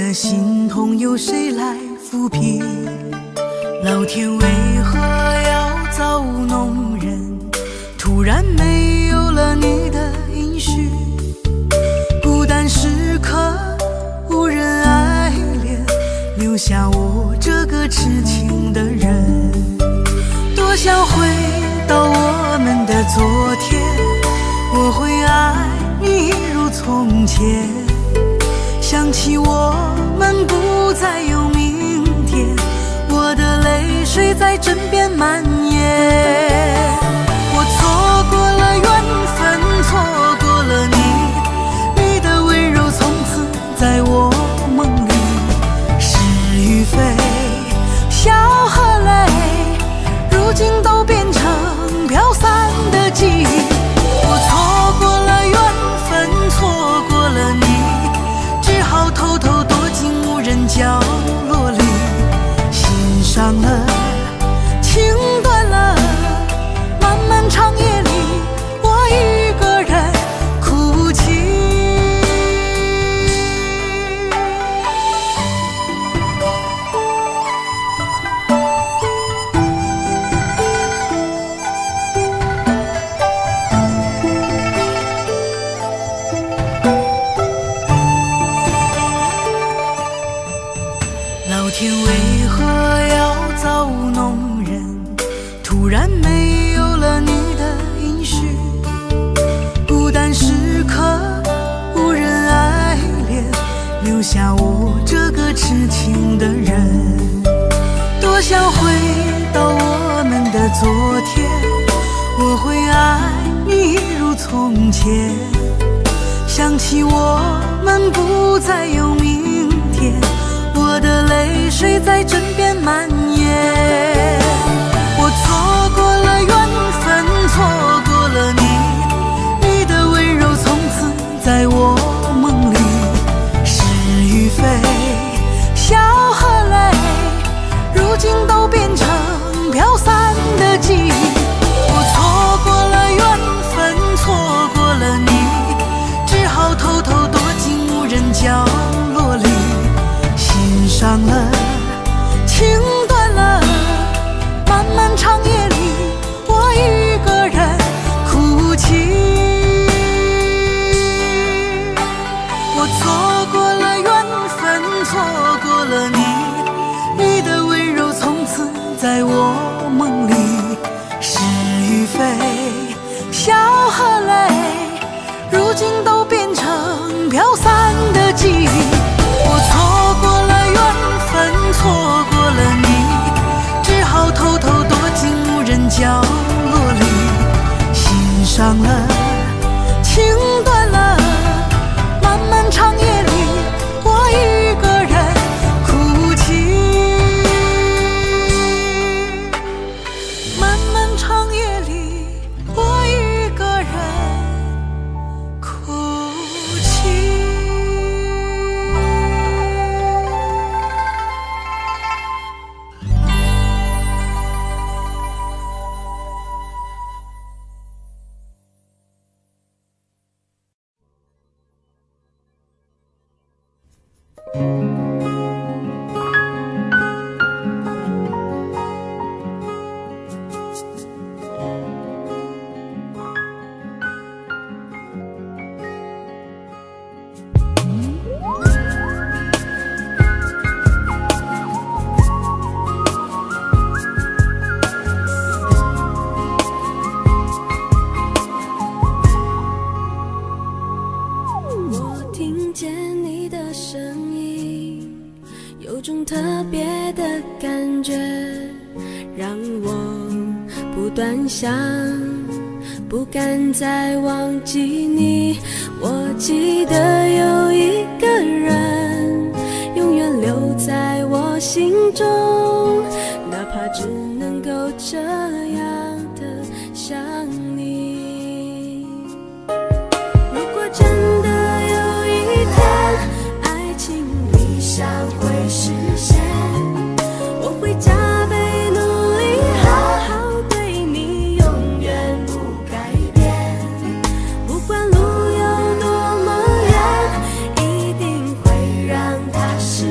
的心痛由谁来抚平？老天为何要造弄人？突然没有了你的音讯，孤单时刻无人爱怜，留下我这个痴情的人。多想回到我们的昨天，我会爱你一如从前。想起我们不再有明天，我的泪水在枕边蔓延。我错过了缘分，错过了你，你的温柔从此在我梦里。是与非，笑和泪，如今都变成飘散的记忆。我错过了缘分，错过了你，只好偷偷躲进无人角落里。心伤了，情断了，漫漫长夜里，我一个人哭泣。老天为何要造弄人？突然没有了你的音讯，孤单时刻无人爱怜，留下我这个痴情的人。多想回到我们的昨天，我会爱你一如从前。想起我们不再有明天，我的泪水在枕边蔓延。我错过了缘分，错过了你，你的温柔从此在我梦里。是与非，笑和泪，如今都变成飘散的记忆。我错过了缘分，错过了你，只好偷偷躲进无人角落里。心伤了，情断了，漫漫长夜里，我一个人哭泣。我错过了缘分，错过了你，你的温柔从此在我梦里。是与非，笑和泪，如今都变成飘散的记忆。我错过了缘分，错过了你，只好偷偷躲进无人角落里。心伤了，情断了，漫漫长夜里，我一个人哭泣。漫漫长夜里，我一个人哭泣。 想不敢再忘记你，我记得有一个人永远留在我心中，哪怕只能够这样的想你。如果真的有一天爱情理想会实现，我会加倍努力好好对你，永远不改变。不管路有多么远，一定会让它实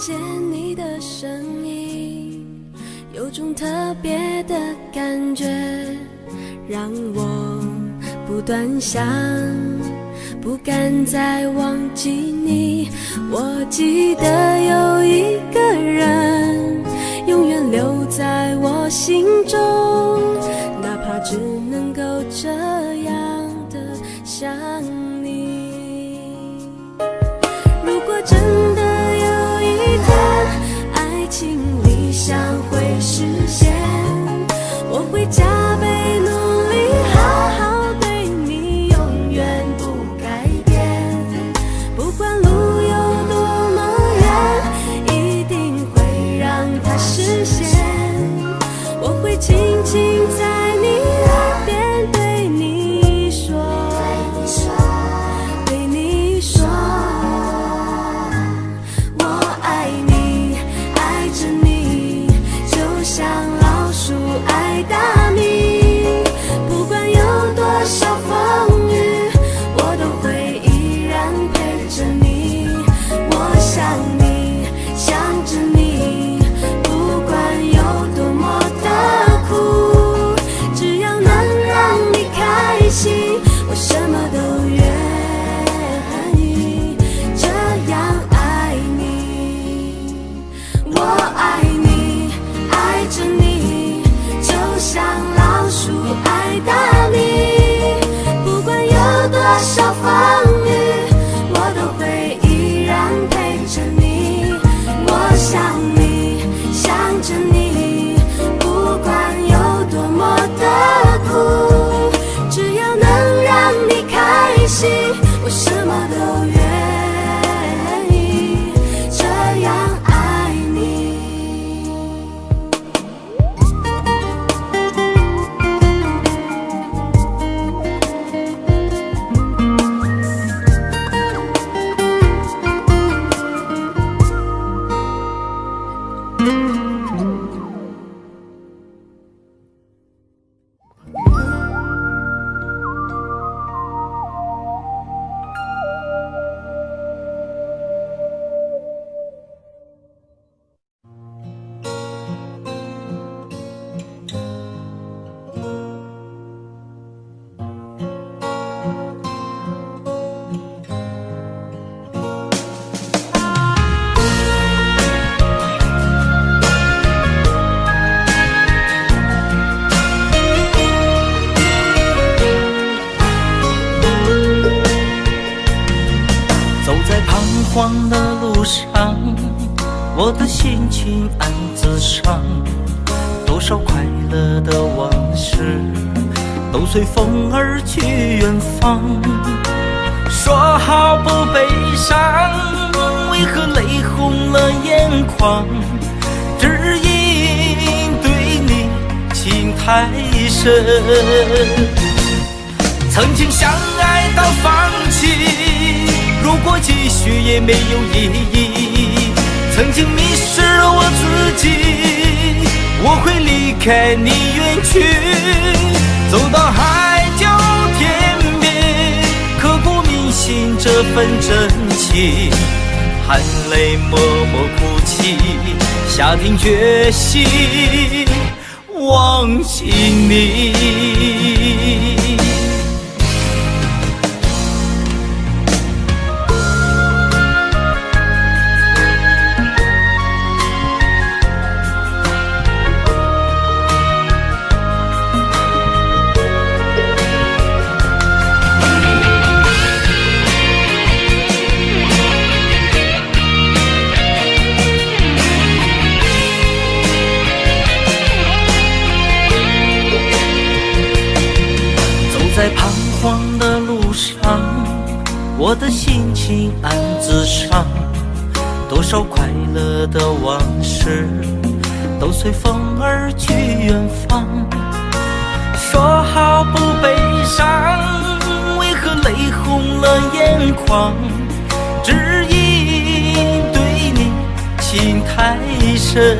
见你的身影，有种特别的感觉，让我不断想，不敢再忘记你。我记得有一个人永远留在我心中，哪怕只能够这样的想你。如果真的有一天爱情理想会实现，我会加倍努力好好对你，永远不改变。不管路有多么远，一定会让它实现。我会轻轻在你耳边对你说，对你说，我爱你，爱着你，就像老鼠爱大米。不管有多少风雨，我都会依然陪着你。我想你，想着你，不管有多么的苦，只要能让你开心，我什么都愿意这样爱你。我爱你，爱着你，就像老鼠爱大米。不管有多少风雨，我都会依然陪着你。我想你，想着你，不管有多么的苦，只要能让你开心，我什么都愿意这样爱你。 走在彷徨的路上，我的心情暗自伤。多少快乐的往事都随风而去远方。说好不悲伤，为何泪红了眼眶？只因对你情太深。曾经相爱到放弃，如果继续也没有意义。曾经迷失了我自己，我会离开你远去，走到海角天边，刻骨铭心这份真情，含泪默默哭泣，下定决心忘记你。在彷徨的路上，我的心情暗自伤。多少快乐的往事都随风而去远方。说好不悲伤，为何泪红了眼眶？只因对你情太深。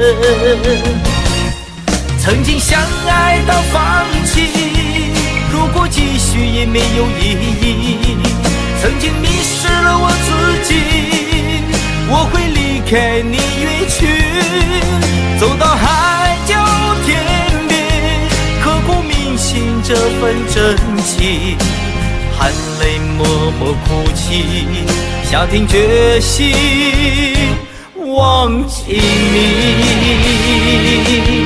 曾经相爱到放弃，如果继续也没有意义。曾经迷失了我自己， 我会离开你远去，走到海角天边，刻骨铭心这份真情，含泪默默哭泣，下定决心忘记你。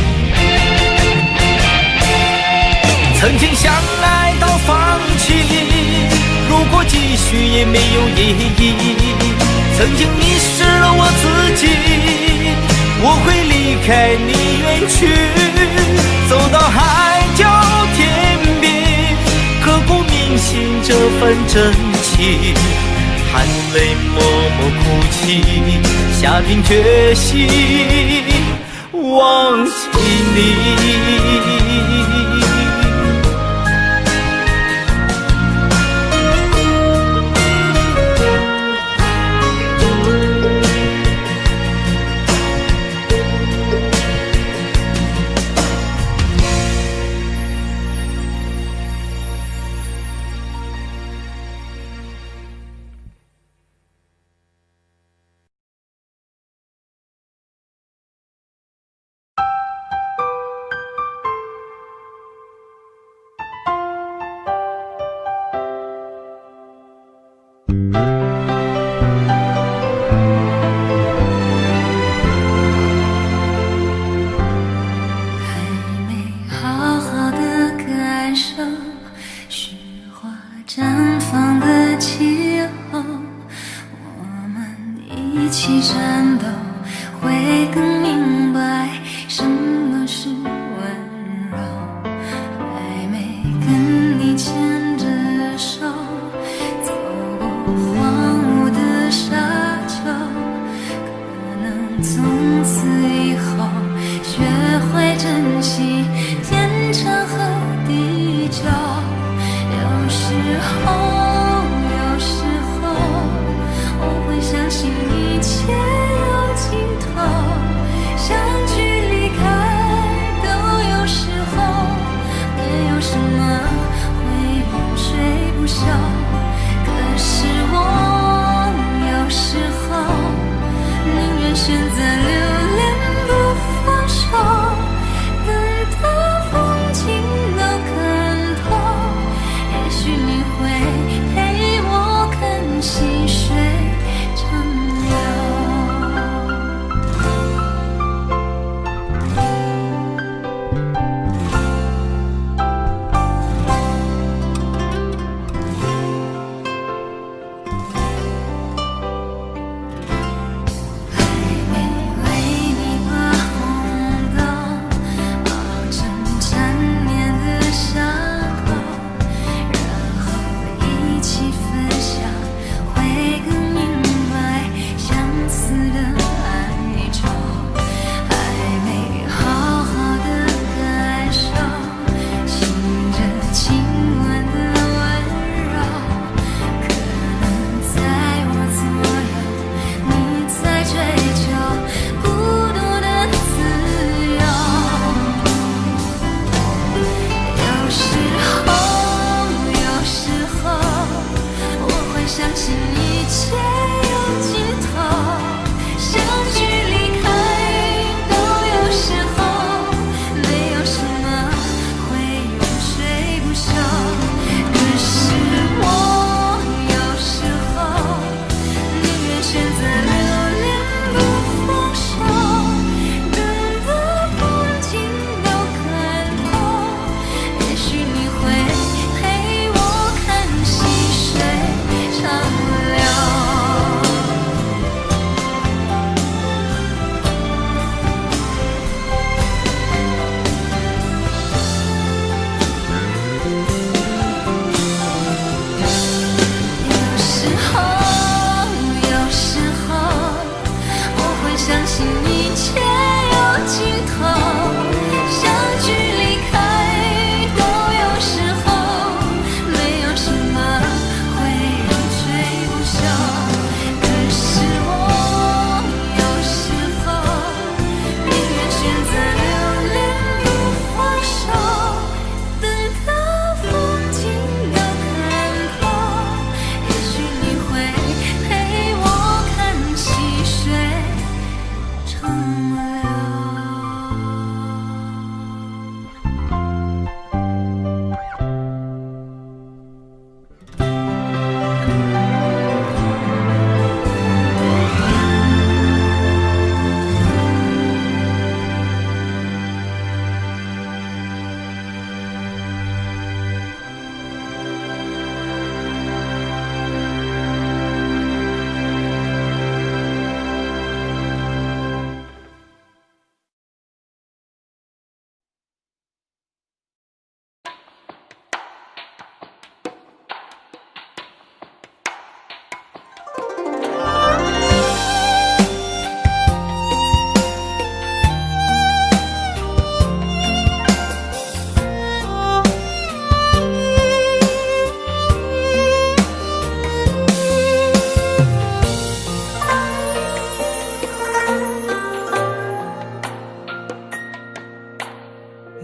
曾经相爱到放弃，如果继续也没有意义。曾经迷失了我自己，我会离开你远去，走到海角天边，刻骨铭心这份真情，含泪默默哭泣，下定决心忘记你。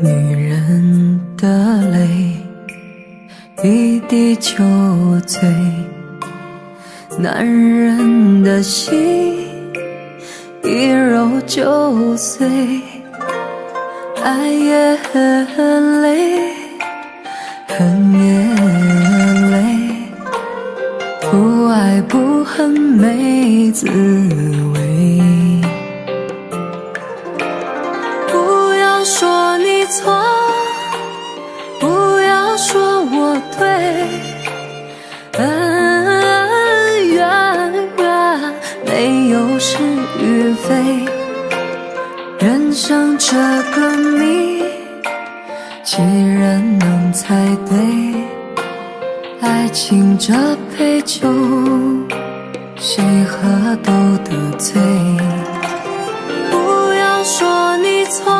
女人的泪一滴就醉，男人的心一揉就碎。爱也很累，恨也累，不爱不恨没滋味。不要说你错，不要说我对，恩怨没有是与非。人生这个谜，几人能猜对？爱情这杯酒，谁喝都得醉。不要说你错，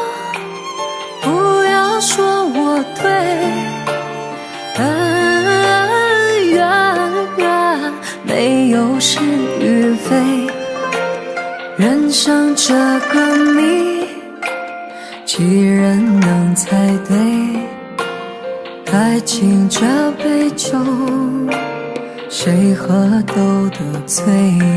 不要说我对，恩怨没有是与非。人生这个谜，几人能猜对？爱情这杯酒，谁喝都得醉。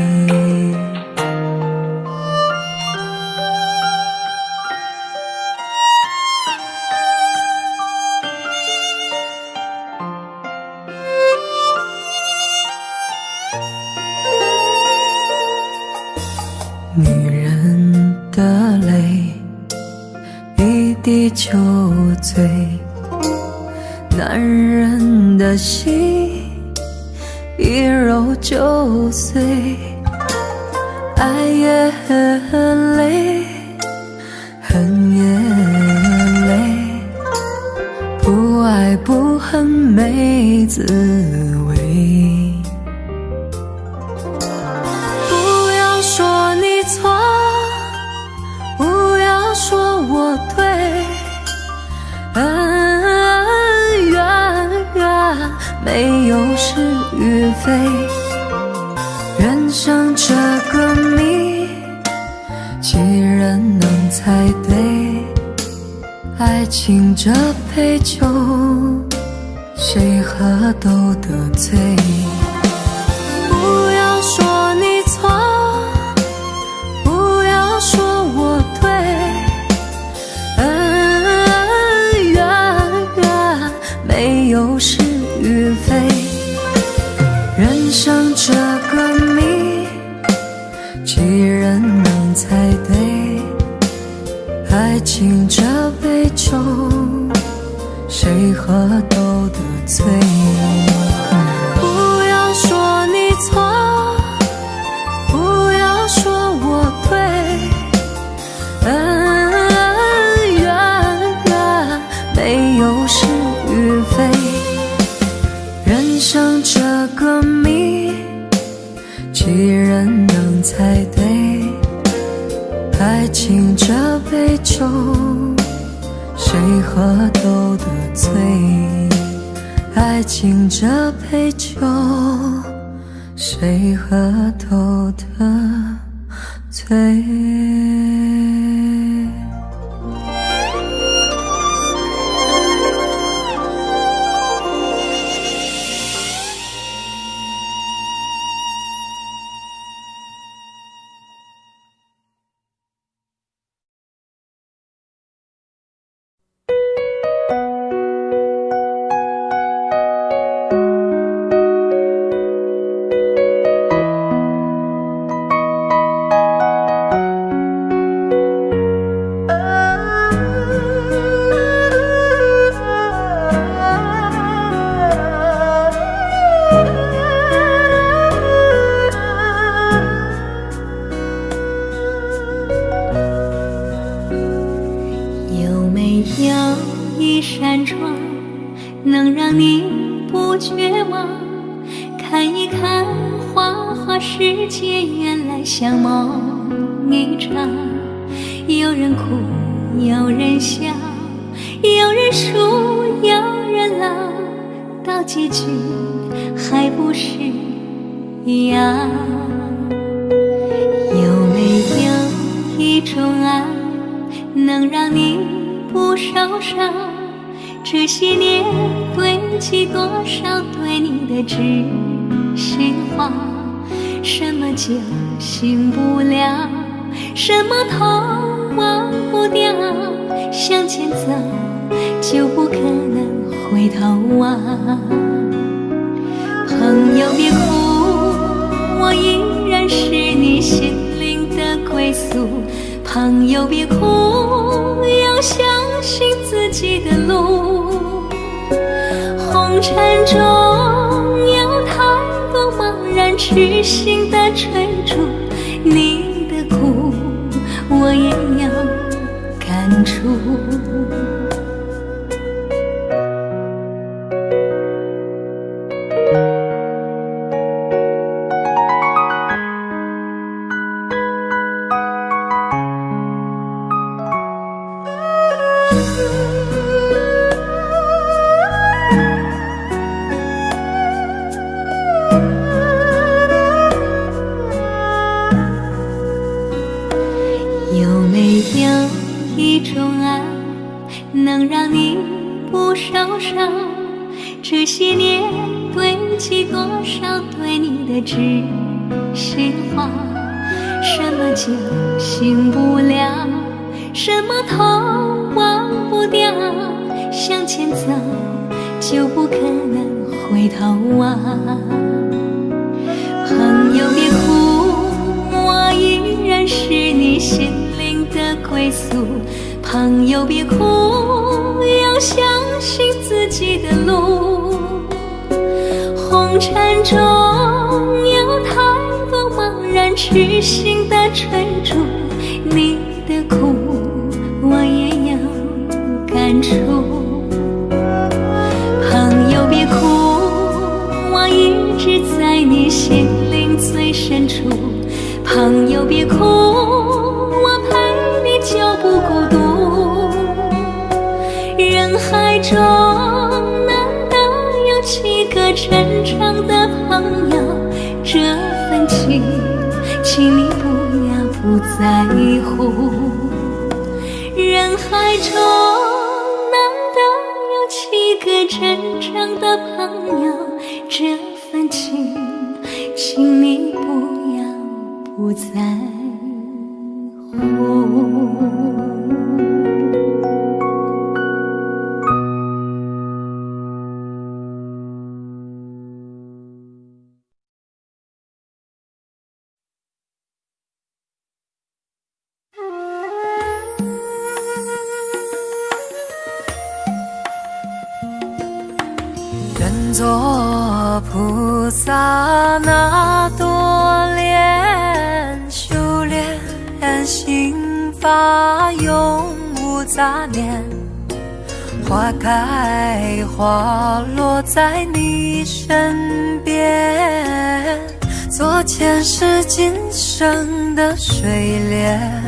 女人的泪一滴就醉，男人的心一揉就碎。爱也很累，恨也累，不爱不恨没滋味。不要说你错，不要说我对，恩怨没有是与非。人生这个谜，几人能猜对？爱情这杯酒，谁喝都得醉。不要说你错，不要说我对，恩怨没有是与非。人生这个谜，几人能猜对？爱情这杯酒，谁喝都得醉。不要说你错，不要说我对，恩怨没有是与非。人生这个谜，几人能猜对？爱情这杯酒，谁喝都得醉。爱情这杯酒，谁喝都得醉。 能让你不绝望，看一看花花世界，原来像梦一场。有人哭，有人笑，有人输，有人老，到结局还不是一样。有没有一种爱，能让你不少伤。这些年堆积多少对你的知心话，什么酒醒不了，什么痛忘不掉，向前走就不可能回头啊。朋友别哭，我依然是你心灵的归宿。朋友别哭，要相信自己的路。红尘中有太多茫然痴心的追逐，你的苦我也有感触。有没有一种爱能让你不受伤？这些年堆积多少对你的知心话，什么酒醒不了，什么痛忘不掉，向前走就不可能回头啊。朋友别哭，我依然是你心灵的归宿。朋友别哭，要相信自己的路。红尘中有太多茫然痴心的追逐，你的苦我也有感触。朋友别哭，我一直在你心灵最深处。朋友别哭，我陪你就不孤独。人海中难得有几个真正的朋友，这份情请你不要不在乎。人海中难得有几个真正的朋友，这份情请你不要不在乎。 愿做菩萨那多莲，修炼心法永无杂念。花开花落在你身边，做前世今生的水莲。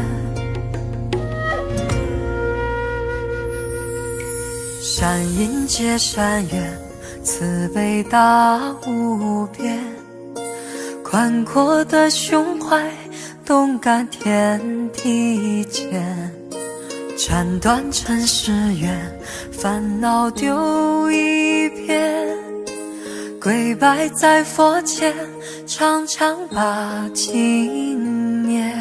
善因结善缘，慈悲大无边，宽阔的胸怀，动感天地间。斩断尘世缘，烦恼丢一片，跪拜在佛前，常常把经念。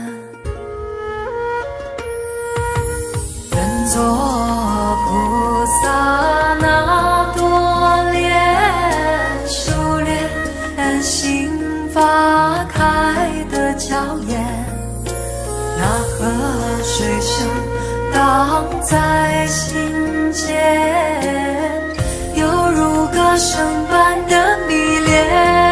愿做菩萨那多莲，修炼心法开的娇艳。那河水声荡在心间，犹如歌声般的迷恋。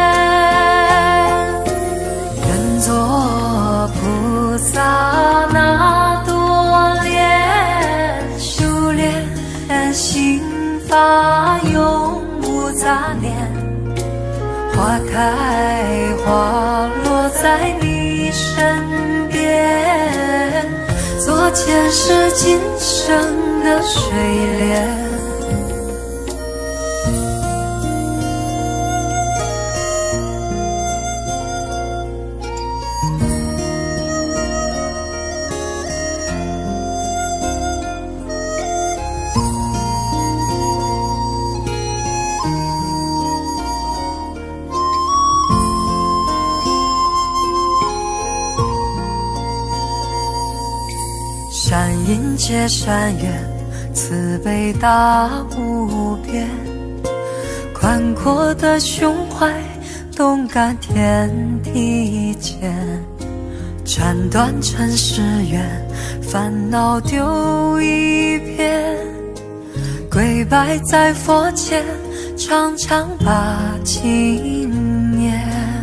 愿做菩萨那多莲，修炼心法永无杂念。花开花落在你身边，做前世今生的水莲。 山阴接山岳，慈悲大无边，宽阔的胸怀，动感天地间，斩断尘世缘，烦恼丢一边，跪拜在佛前，常常把经念。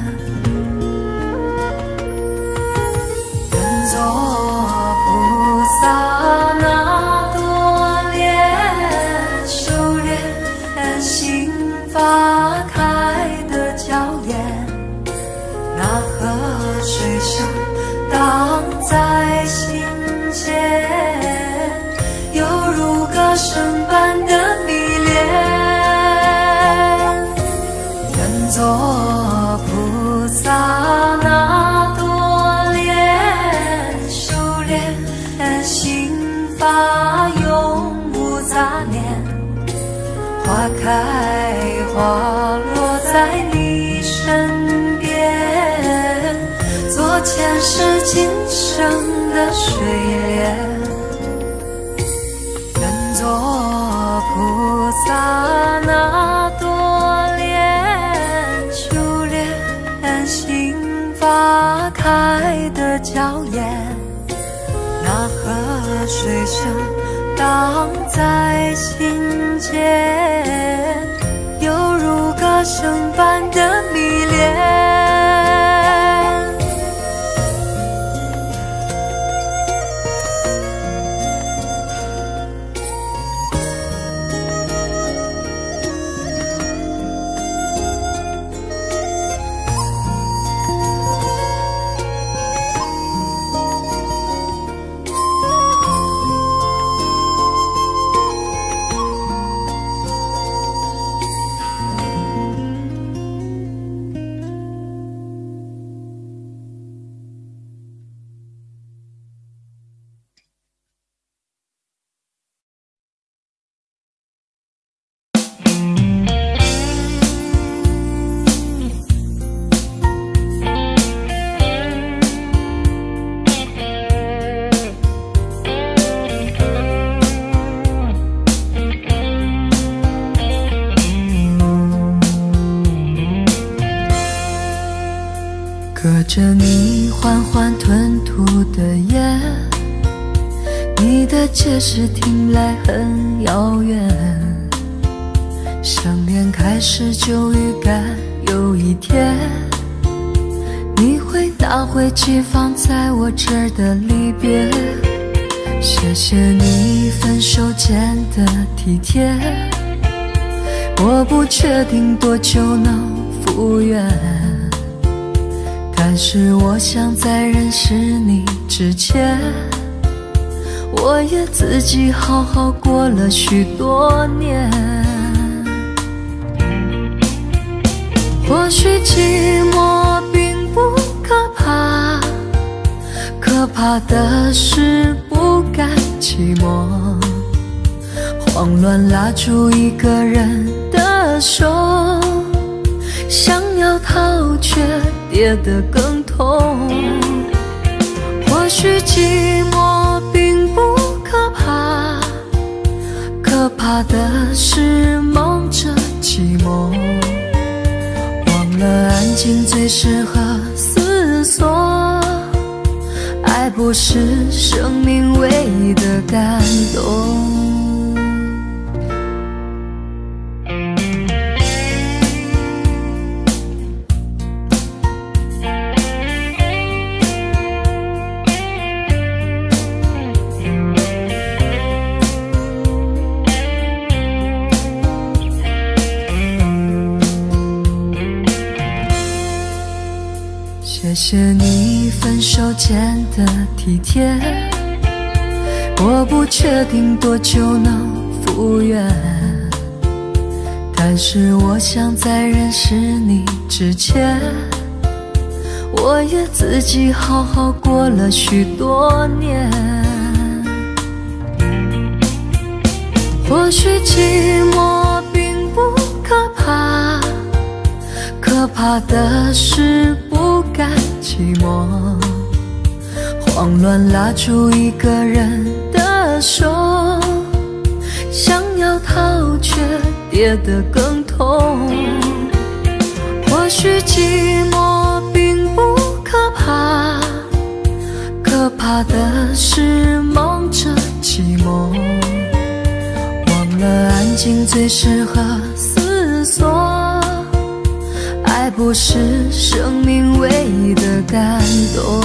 愿做菩萨那多莲，修炼心法开的娇艳，那河水声荡在心间，犹如歌声般的迷恋。愿做菩萨那多莲，修炼心法永无杂念，花开花落在你身边，做前世今生的水莲。愿做菩萨那多莲，修炼心法开的娇艳，那河水声荡在心间，犹如歌声般的迷恋。隔着你缓缓吞吐的烟，你的解释听来很遥远，想念开始就预感有一天，你会拿回寄放在我这儿的离别。谢谢你分手前的体贴，我不确定多久能复原，但是我想在认识你之前，我也自己好好过了许多年。或许寂寞并不可怕，可怕的是不甘寂寞，慌乱拉住一个人的手，想要逃却跌得更痛。或许寂寞并不可怕，可怕的是忙着寂寞，忘了安静最适合思索，爱不是生命唯一的感动。谢谢你分手前的体贴，我不确定多久能复原，但是我想在认识你之前，我也自己好好过了许多年。或许寂寞并不可怕，可怕的是不甘寂寞， 慌乱拉住一个人的手，想要逃却跌得更痛。或许寂寞并不可怕，可怕的是忙着寂寞，忘了安静最适合思索。爱不是生命唯一的感动。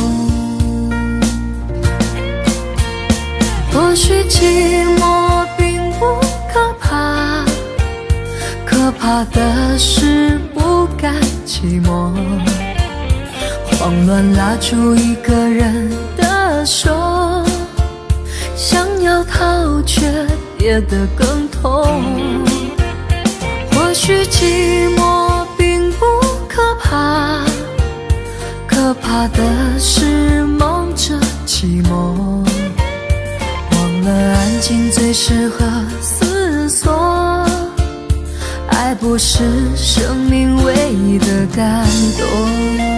或许寂寞并不可怕，可怕的是不甘寂寞，慌乱拉住一个人的手，想要逃却跌得更痛。或许寂寞并不可怕，可怕的是忙着寂寞，忘了安静最适合思索。爱不是生命唯一的感动。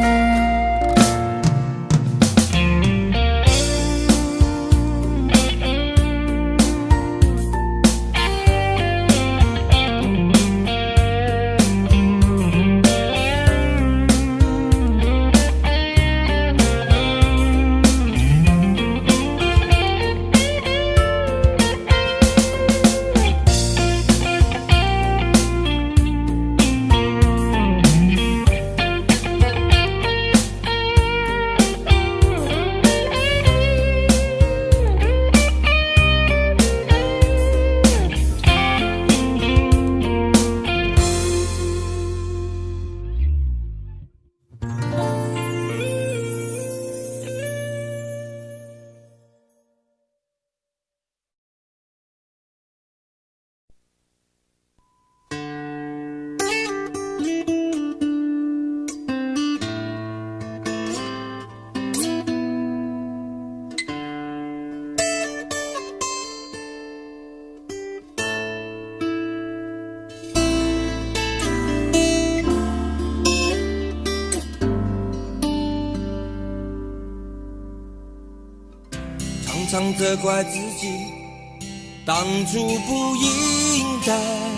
常常责怪自己当初不应该，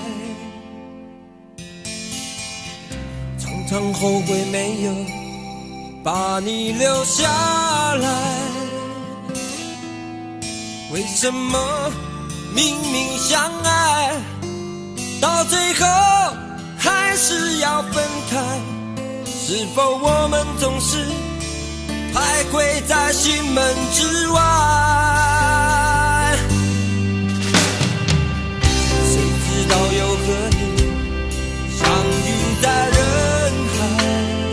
常常后悔没有把你留下来。为什么明明相爱，到最后还是要分开？是否我们总是徘徊在心门之外？谁知道又和你相遇在人海，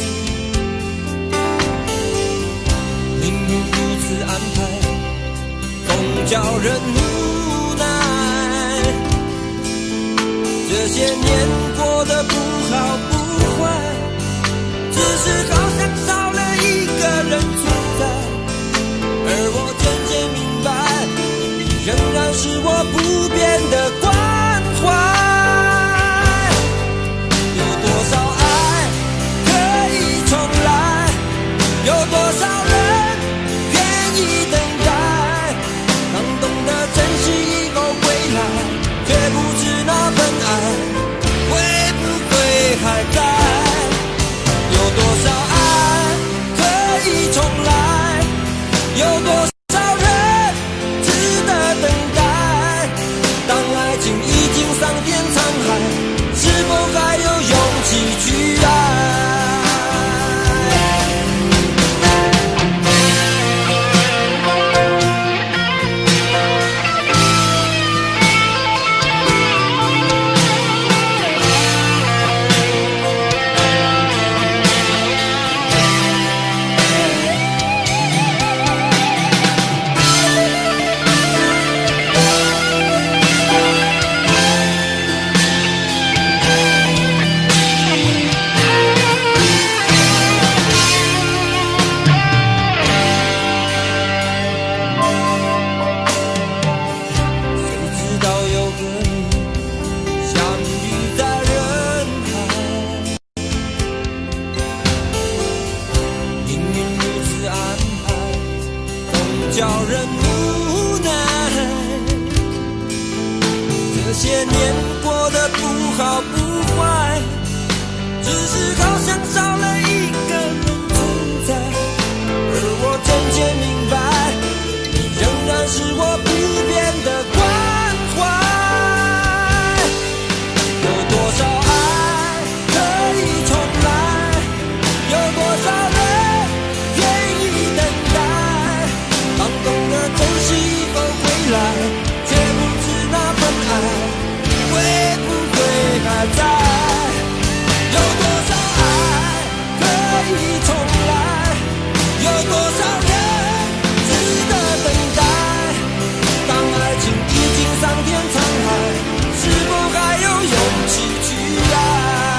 命运如此安排，总叫人无奈。这些年过得不好不坏，只是好像少了一个人存在，而我渐渐明白，你仍然是我不变的关怀。有多少爱可以重来，有多少人愿意等待，当懂得珍惜叫人无奈。这些年过得不好不坏，只是好像少了一个人存在。而我渐渐明白，你仍然是我不变的关怀。有多少爱可以重来，有多少人愿意等待。当懂得珍惜以后回来，却不知那份爱会不会还在。有多少爱可以重来，有多少人值得等待。当爱情已经桑田沧海，是否还有勇气去爱？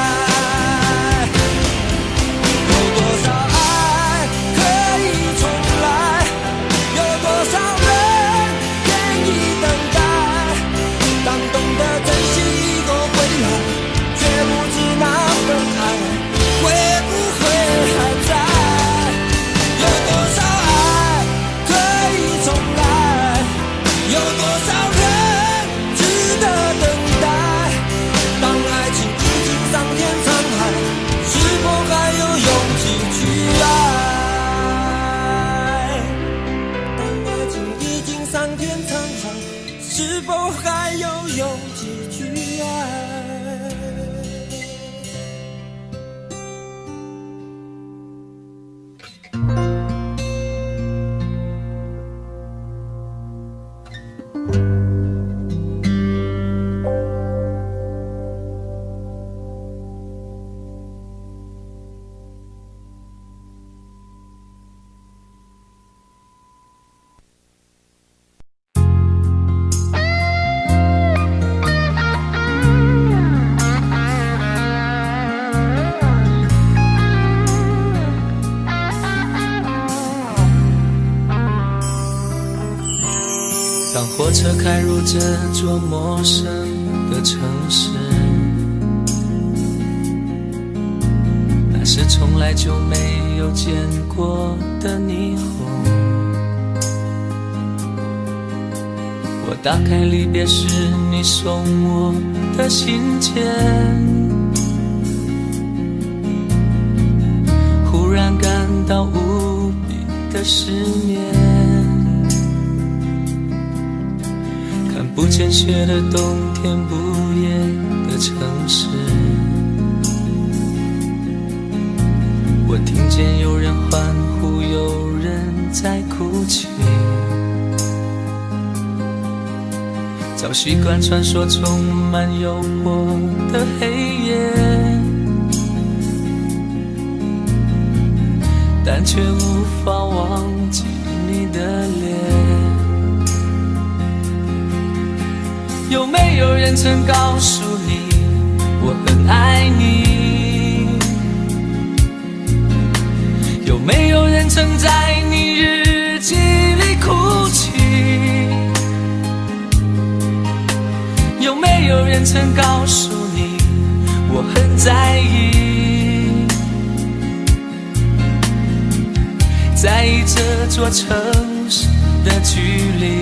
有多少爱可以重来，有多少人愿意等待。当懂得珍惜以后回来，却不知那份爱会不会还在。有多少爱可以重来，有多少人值得等待。当爱情已经桑田沧海，是否还有勇气去爱？当爱情已经桑田沧海，是否还有勇气去爱？ 当火车开入这座陌生的城市，那是从来就没有见过的霓虹。我打开离别时你送我的信件，忽然感到无比的失眠。看不见雪的冬天，不夜的城市，我听见有人欢呼，有人在哭泣。早习惯传说充满诱惑的黑夜，但却无法忘记你的脸。有没有人曾告诉你我很爱你？有没有人曾在你日记里哭泣？有没有人曾告诉你我很在意？在意这座城市的距离。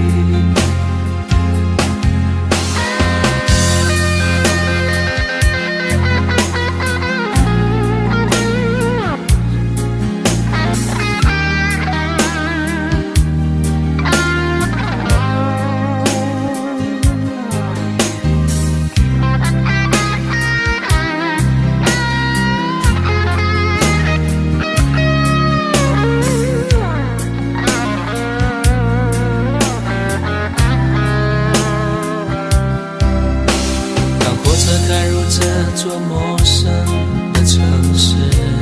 这座陌生的城市，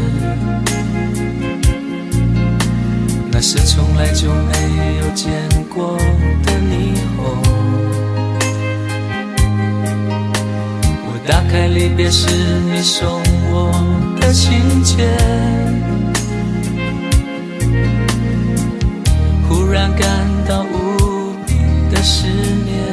那是从来就没有见过的霓虹。我打开离别时你送我的信件，忽然感到无比的失眠。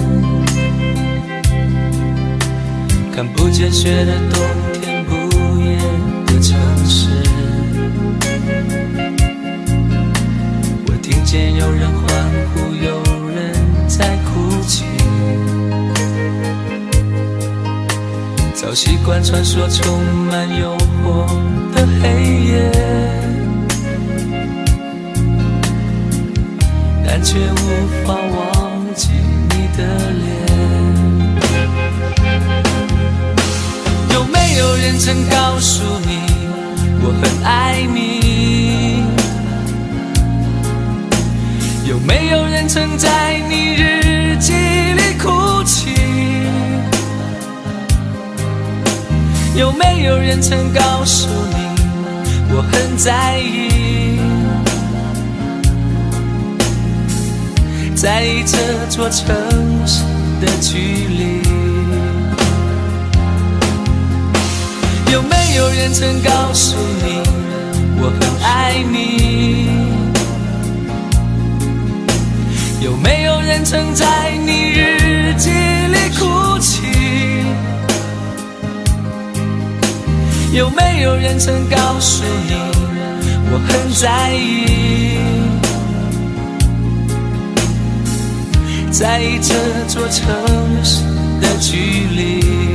看不见雪的冬天，不夜的城市，我听见见有人欢呼，有人在哭泣。早习惯穿梭充满诱惑的黑夜，但却无法忘记你的脸。有没有人曾告诉你我很爱你？有没有人曾在你日记里哭泣？有没有人曾告诉你我很在意？在意这座城市的距离。有没有人曾告诉你我很爱你？有没有人曾在你日记里哭泣？有没有人曾告诉你我很在意？在意这座城市的距离。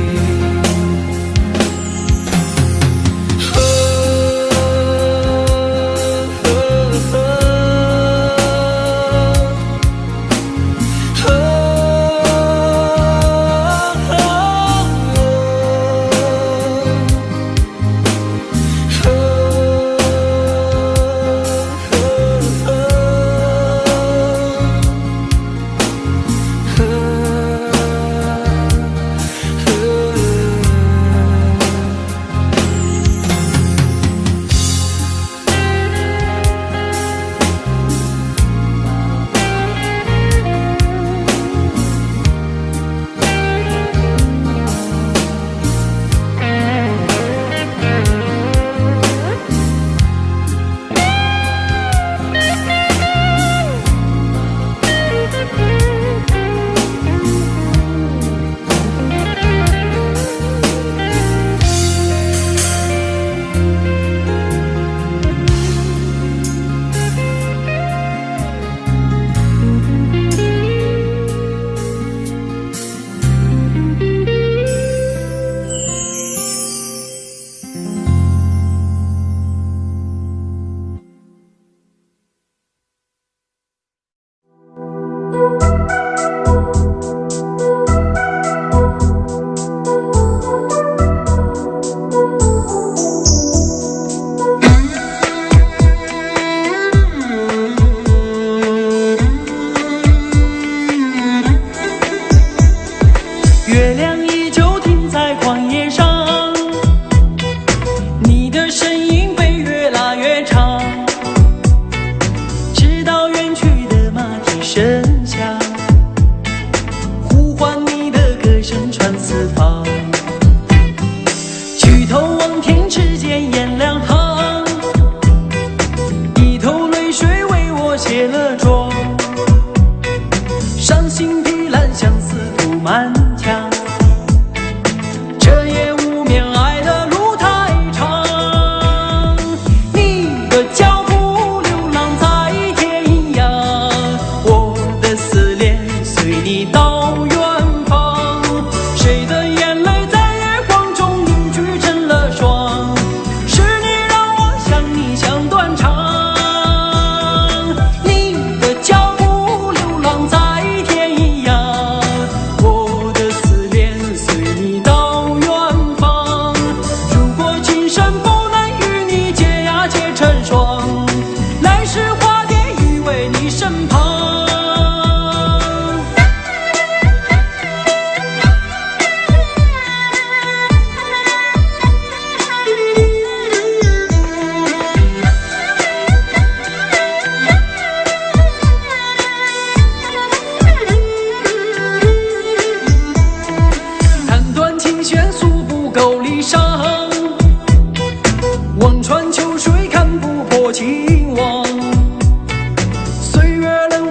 望穿秋水看不破情网，岁月冷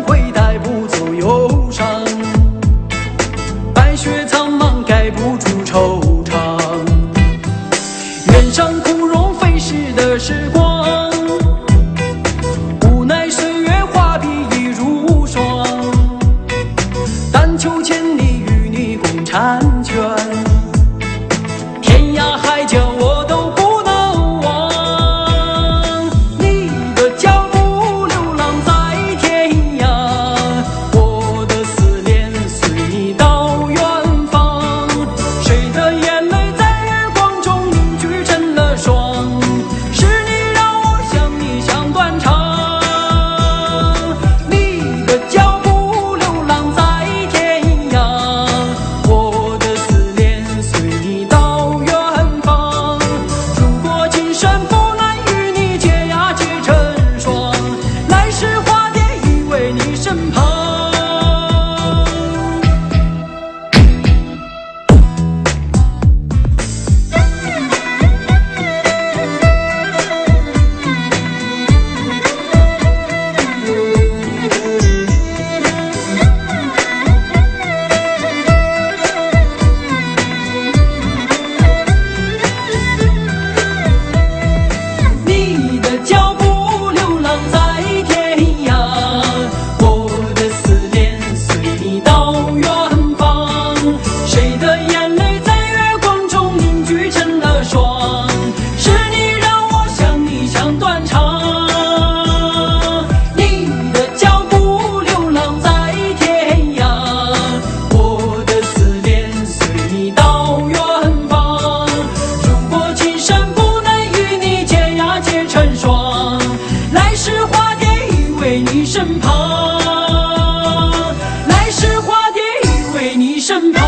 身旁，来时花蝶依偎你身旁。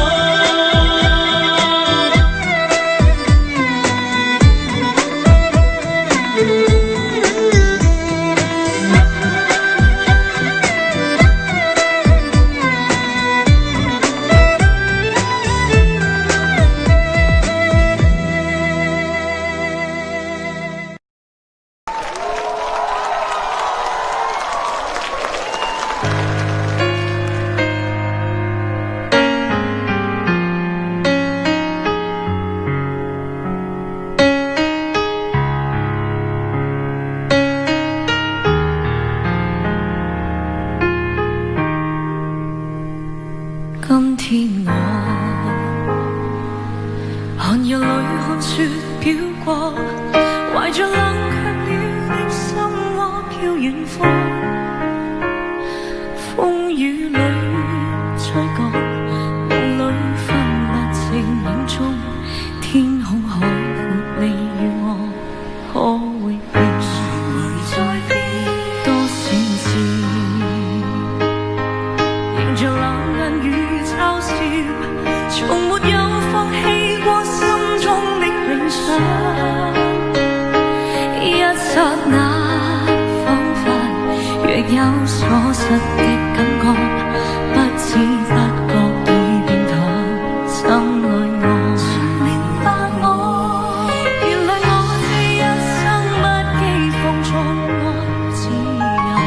今天我寒夜里看雪飘過，懷着冷卻了的心窩飄遠方，風雨裏吹過，夢裏分不清影蹤，天空海闊，你與我可會變？誰會在變？多算是迎着冷眼與嘲笑，從沒有放棄過心中的理想。一剎那，彷彿若有所失的感覺，不知不覺已變得深愛我。誰明白我？原來我這一生不羈放縱愛自由，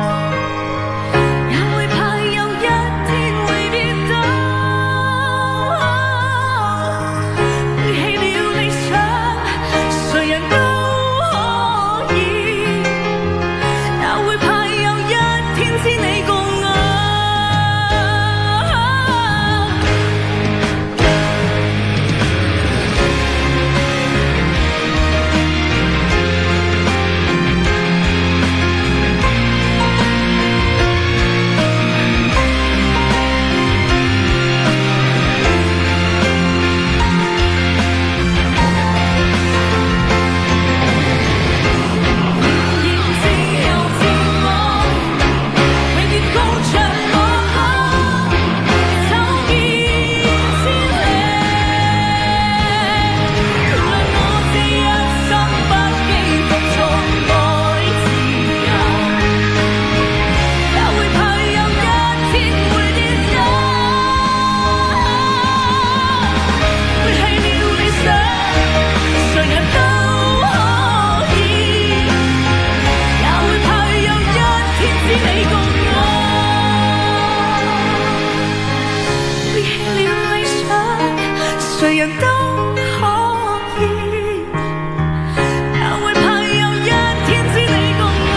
也會怕有一天會跌倒。背棄了理想，誰人都可以，也會怕有一天知你共我。誰人都可以，也會怕有一天知你共我。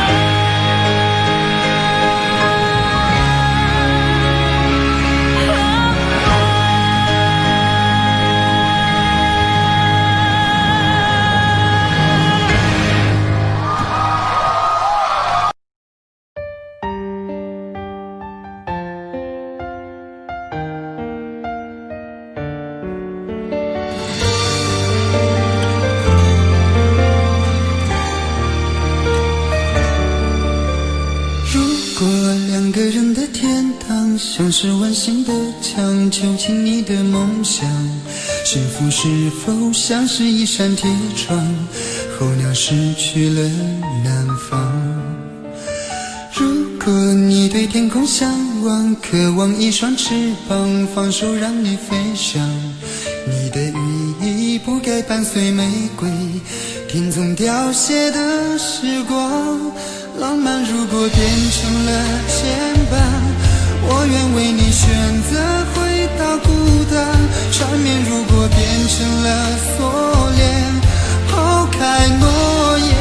如果两个人的天堂像是温馨的墙，囚禁你的梦想，幸福是否像是一扇铁窗，候鸟失去了南方。如果你对天空向往，渴望一双翅膀，放手让你飞翔，你的羽翼不该伴随玫瑰，听从凋谢的时光。浪漫如果变成了牵绊，我愿为你选择回到孤单。缠绵如果变成了锁链，抛开诺言。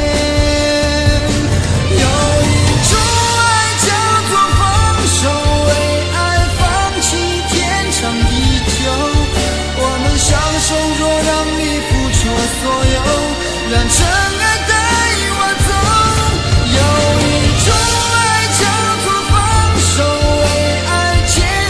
有一种爱叫做放手，为爱放弃天长地久。我们相守，若让你付出所有，让真爱带我走。有一种爱叫做放手，为爱坚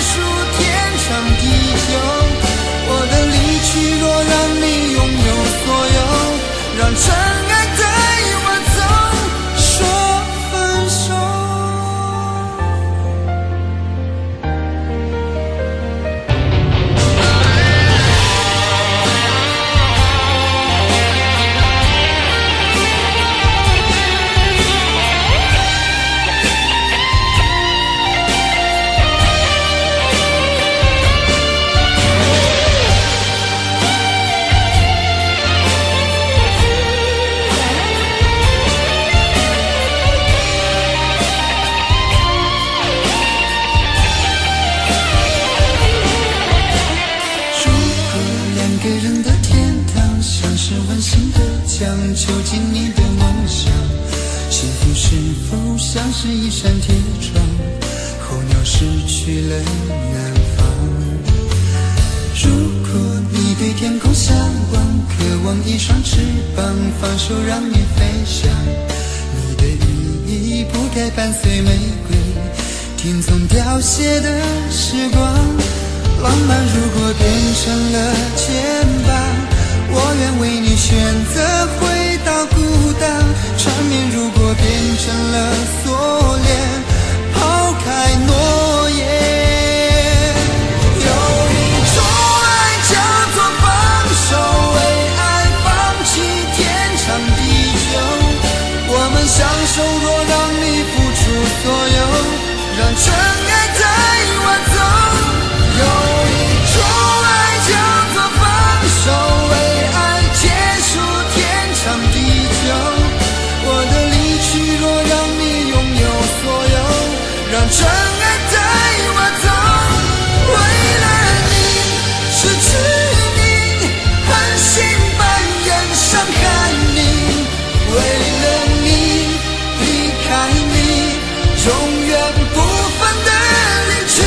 是一扇铁窗，候鸟失去了南方。如果你对天空向往，渴望一双翅膀，放手让你飞翔，你的羽翼不该伴随玫瑰，听从凋谢的时光。浪漫如果变成了肩膀，我愿为你选择回到孤岛。缠绵如果变成了锁链，抛开诺言。有一种爱叫做放手，为爱放弃天长地久。我们相守，若让你付出所有，让真爱带我走。有一种爱叫做放手，为爱结束天长地久。我的离去若让你拥有所有，让真爱带我走。为了你失去你，狠心扮演伤害你，为了你离开你，永远不分的离去。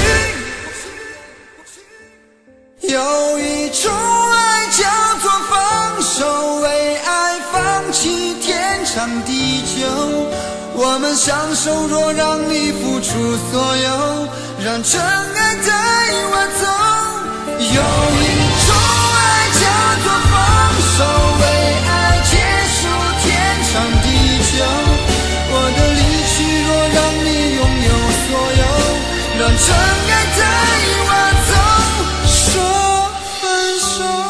有一种爱叫做放手，为爱放弃天长地久。我们相守，若让你付出所有，让真爱带我走。有一种爱叫做放手，为爱结束天长地久。我的离去若让你拥有所有，让真爱带我走。说分手。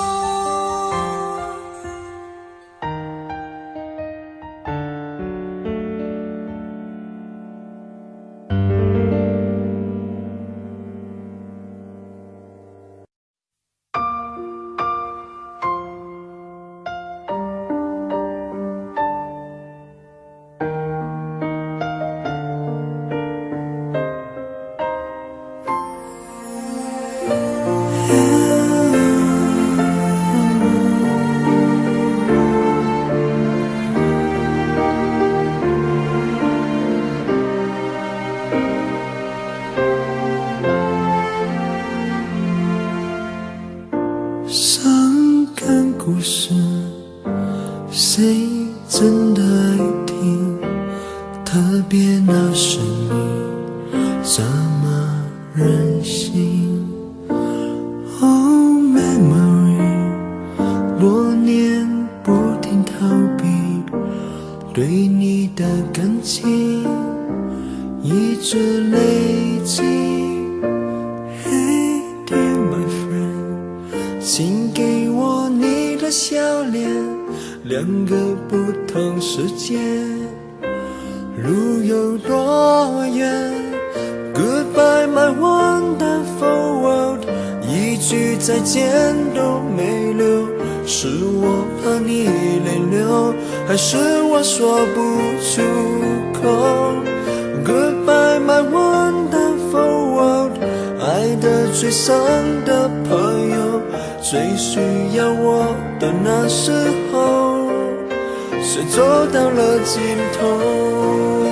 伤感故事，谁真的爱听？特别那是你，这么任性。Oh memory， 多年不停逃避，对你的感情一直累积。Hey dear my friend，请给我你的笑脸，两个不同世界，路有多远 ？Goodbye my wonderful world， 一句再见都没留，是我怕你泪流，还是我说不出口 ？Goodbye my wonderful world， 爱得最深的朋友。最需要我的那时候，谁走到了尽头？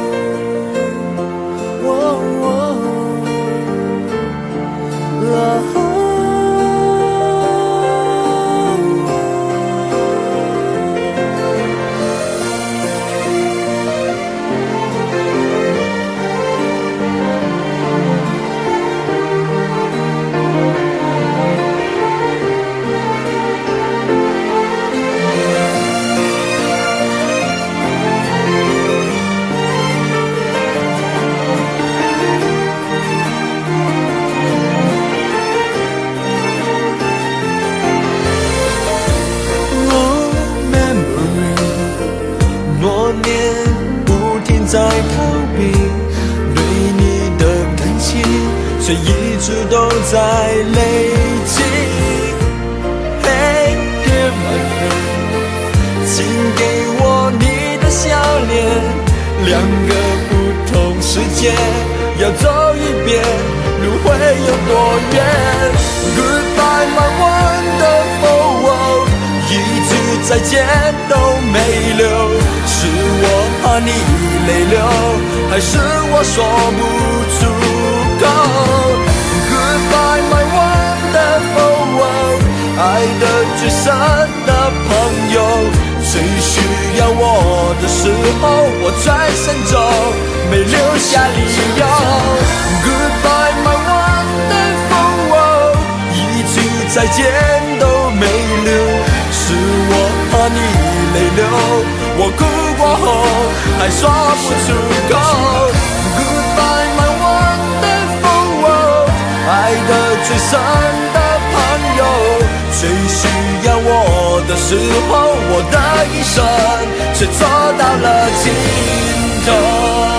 在逃避对你的感情，却一直都在累积。Hey dear my friend， 请给我你的笑脸，两个不同世界，要走一遍，路会有多远 ？Goodbye my wonderful world， 一句再见都没留，是我怕你泪流，还是我说不出口 Goodbye my wonderful world， 爱的最深的朋友，最需要我的时候，我转身走，没留下理由 Goodbye my wonderful world， 一句再见都没留，是我怕你泪流，我哭过后还说不出口 Goodbye my wonderful world， 爱的最深的朋友，最需要我的时候，我的一生却走到了尽头。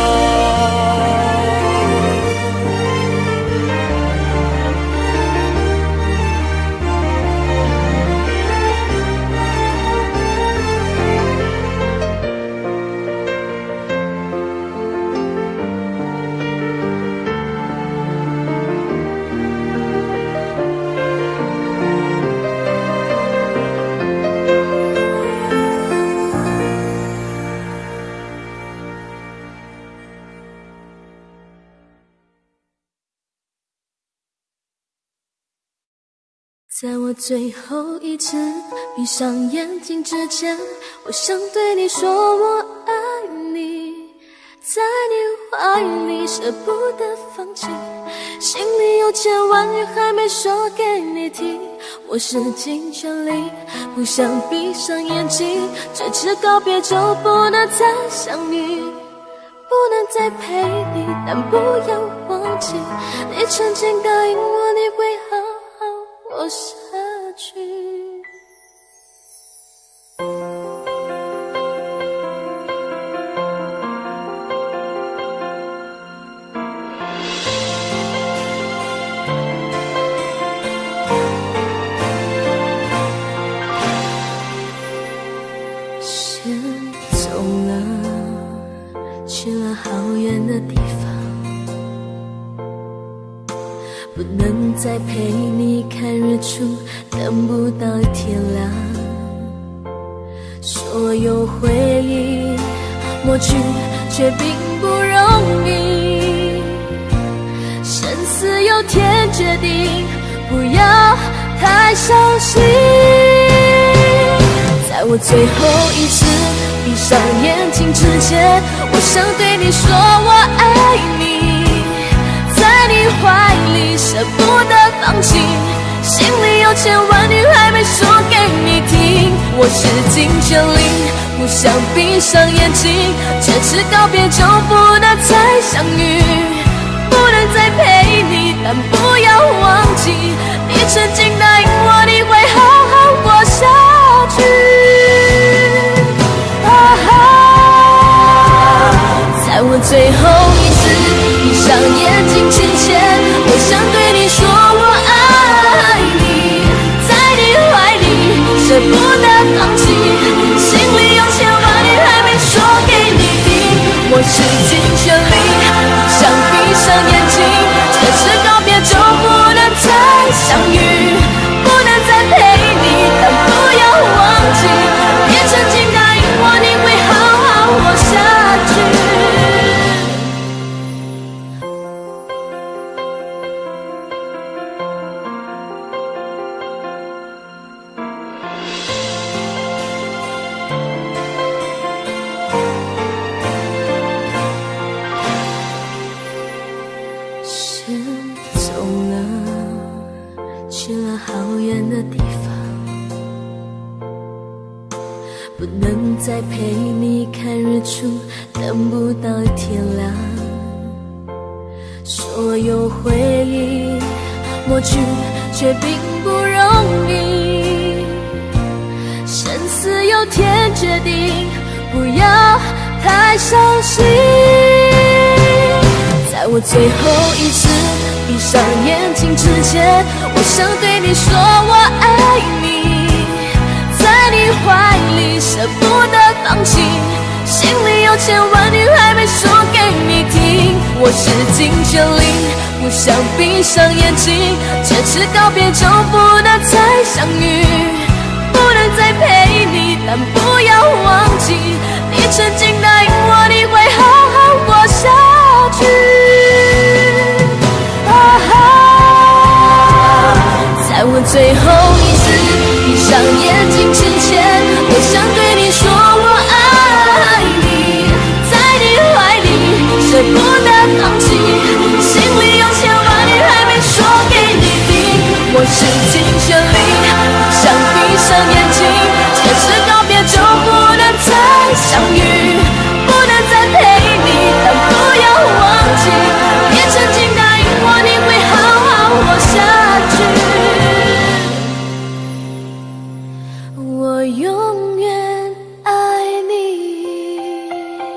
在我最后一次闭上眼睛之前，我想对你说我爱你，在你怀里舍不得放弃，心里有千万语还没说给你听，我使尽全力不想闭上眼睛，这次告别就不能再相遇，不能再陪你，但不要忘记你曾经答应我你会好好活下去。先走了，去了好远的地方，不能再陪你看日出，等不到天亮。所有回忆抹去，却并不容易。生死有天决定，不要太伤心。在我最后一次闭上眼睛之前，我想对你说我爱你，在你怀里舍不得放弃，心里有千万语还没说给你听，我使尽全力不想闭上眼睛，这次告别就不能再相遇，不能再陪你，但不要忘记你曾经答应我你会好好活下去。在我最后一次闭上眼睛之前，我想对你说我爱你，在你怀里舍不得放弃，心里有千万语还没说给你听，我使尽全力不想闭上眼睛，这次告别就不能再相遇，不能再陪你，但不要忘记你曾经答应我你会好好活下去。先走了，去了好远的地方，不能再陪你看日出，等不到天亮。所有回忆抹去，却并不容易。生死有天决定，不要太伤心。在我最后一次闭上眼睛之前，我想对你说我爱你，在你怀里舍不得放弃，心里有千万语还没说给你听，我使尽全力不想闭上眼睛，这次告别就不能再相遇， 不能再陪你，但不要忘记，你曾经答应我你会好好活下去。在我最后一次闭上眼睛之前，我想对你说我爱你，在你怀里舍不得放弃，心里有千万语还没说给你听。我使尽全力，想闭上眼睛，解释告别就不能再相遇，不能再陪你，但不要忘记，你曾经答应我你会好好活下去。我永远爱你。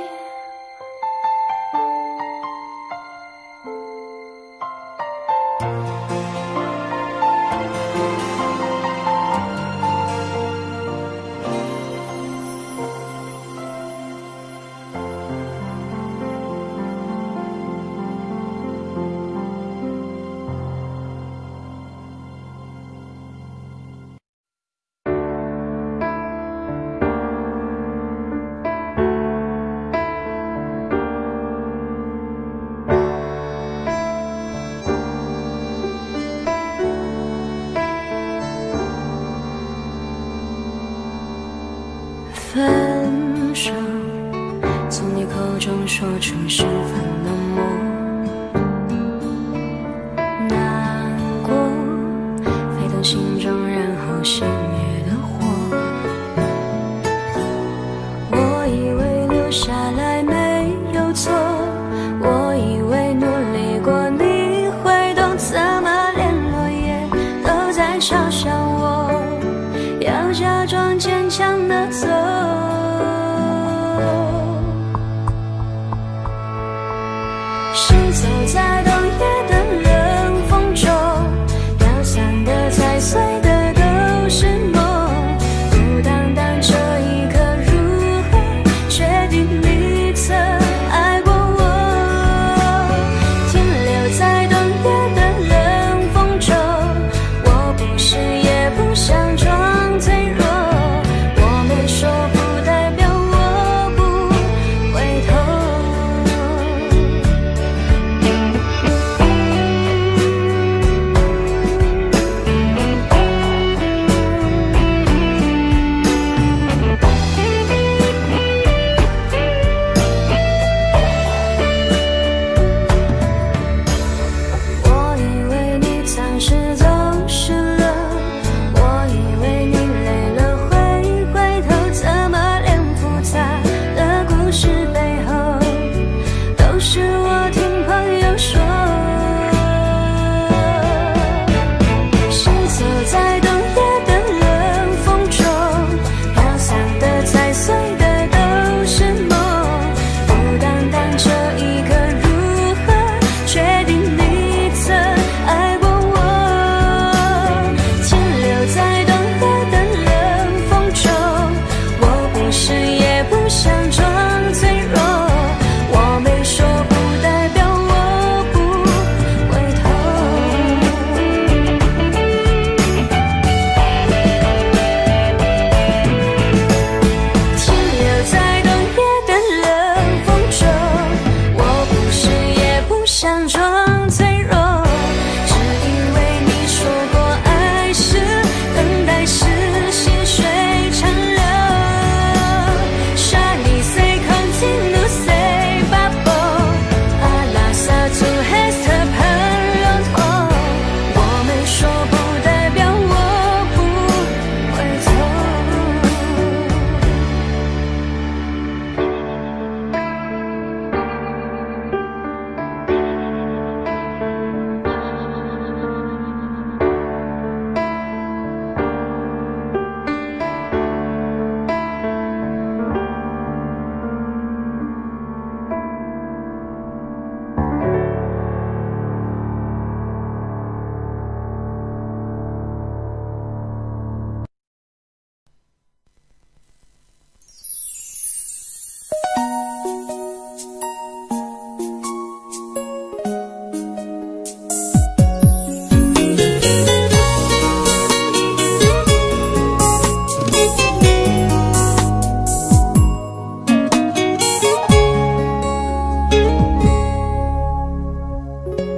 分手，从你口中说出十分冷漠，难过沸腾心中，然后熄灭的火。我以为留下来没有错，我以为努力过你会懂，怎么连落叶都在嘲笑我，要假装坚强的走。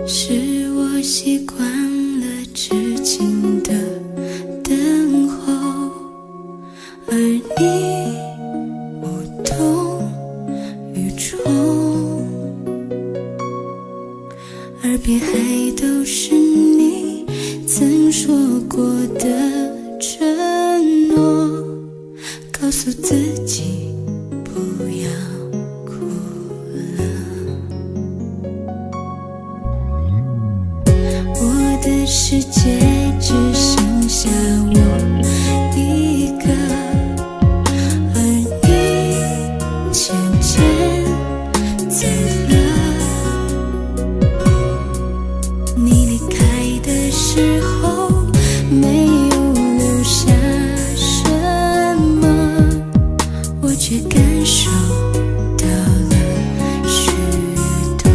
是我习惯了痴情的等候，而你无动于衷，耳边还都是你曾说过的承诺，告诉自己不要哭了。我的世界只剩下我一个，而你渐渐走了。你离开的时候没有留下什么，我却感受到了许多。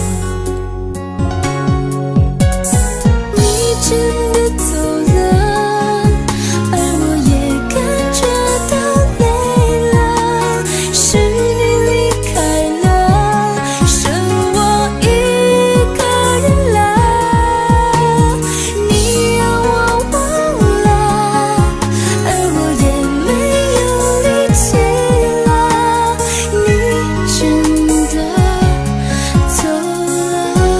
你真的走了，而我也感觉到累了，是你离开了，剩我一个人了。你让我忘了，而我也没有力气了，你真的走了。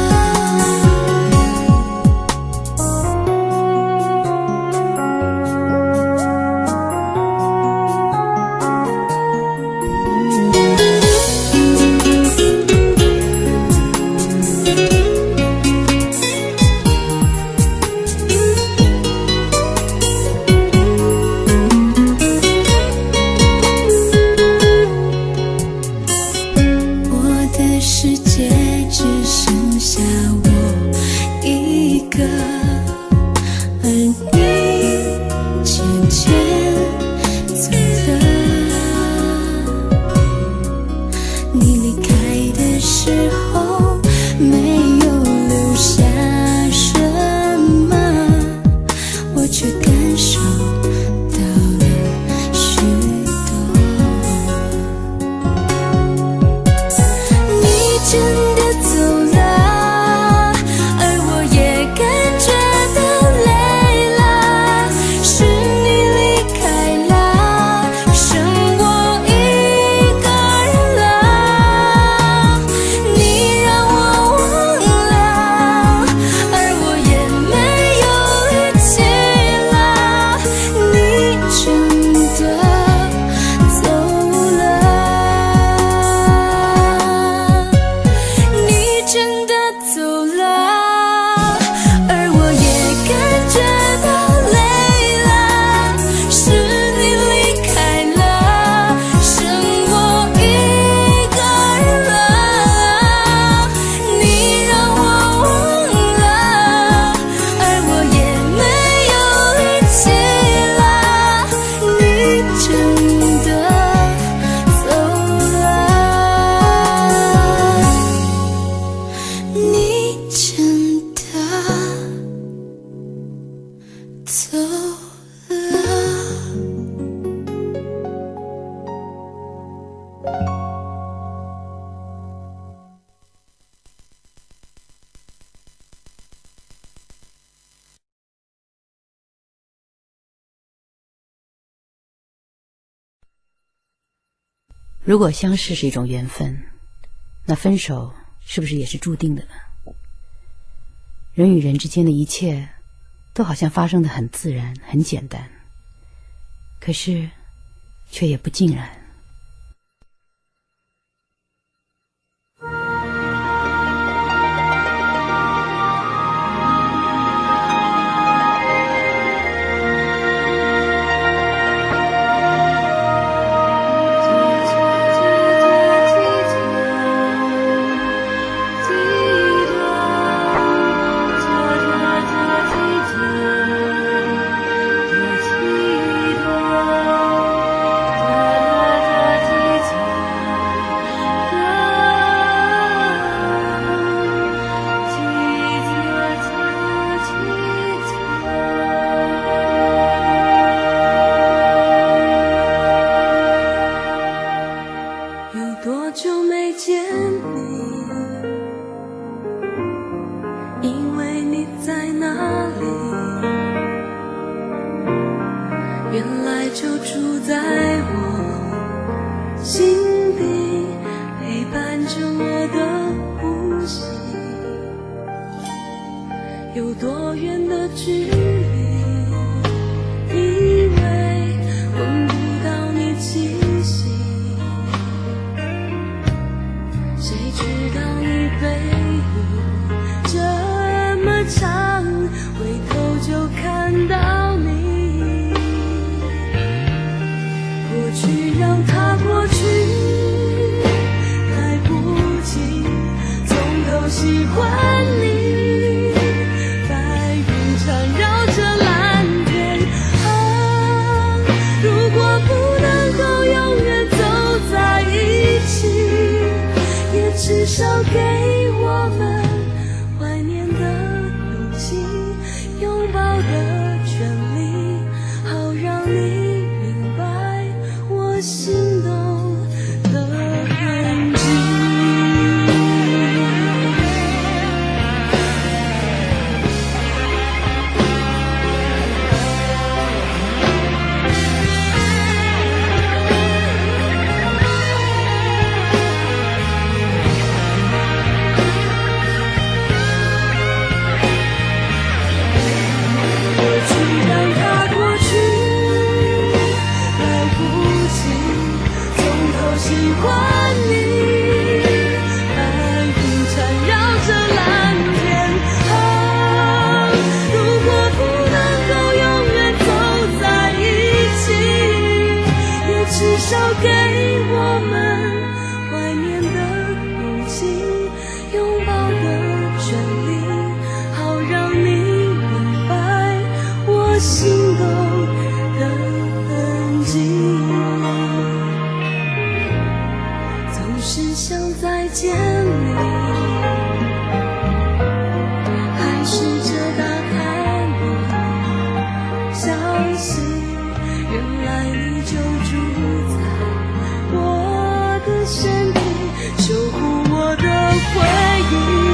我的世界只剩下我一个，而你渐渐走了。你离开的时候没有留下什么，我却感受到了许多。你真的走了，而我也感觉到累了，是你离开了，剩我一个人了。你让我忘了，而我也没有力气了，你真的走了。你真的走了，而我也感觉到累了，是你离开了，剩我一个人了。你让我忘了，而我也没有力气了，你真的走了。你真的走了。 如果相识是一种缘分，那分手是不是也是注定的呢？人与人之间的一切都好像发生得很自然很简单，可是却也不尽然。 啦就住在我心底，陪伴着我的呼吸。有多远的距离，以为闻不到你气息，谁知道你背影这么长，回头就看到你。过去让它过去，来不及从头喜欢你。白云缠绕着蓝天啊，如果不能够永远走在一起，也至少给我们怀念的勇气，拥抱的权利，好让你明白我心动的痕迹。喜欢你，白云缠绕着蓝天啊，如果不能够永远走在一起，也至少给我们怀念的勇气，拥抱的权利，好让你明白我心动的痕迹。是想再见你，还试着打开你消息，原来你就住在我的身体，守护我的回忆。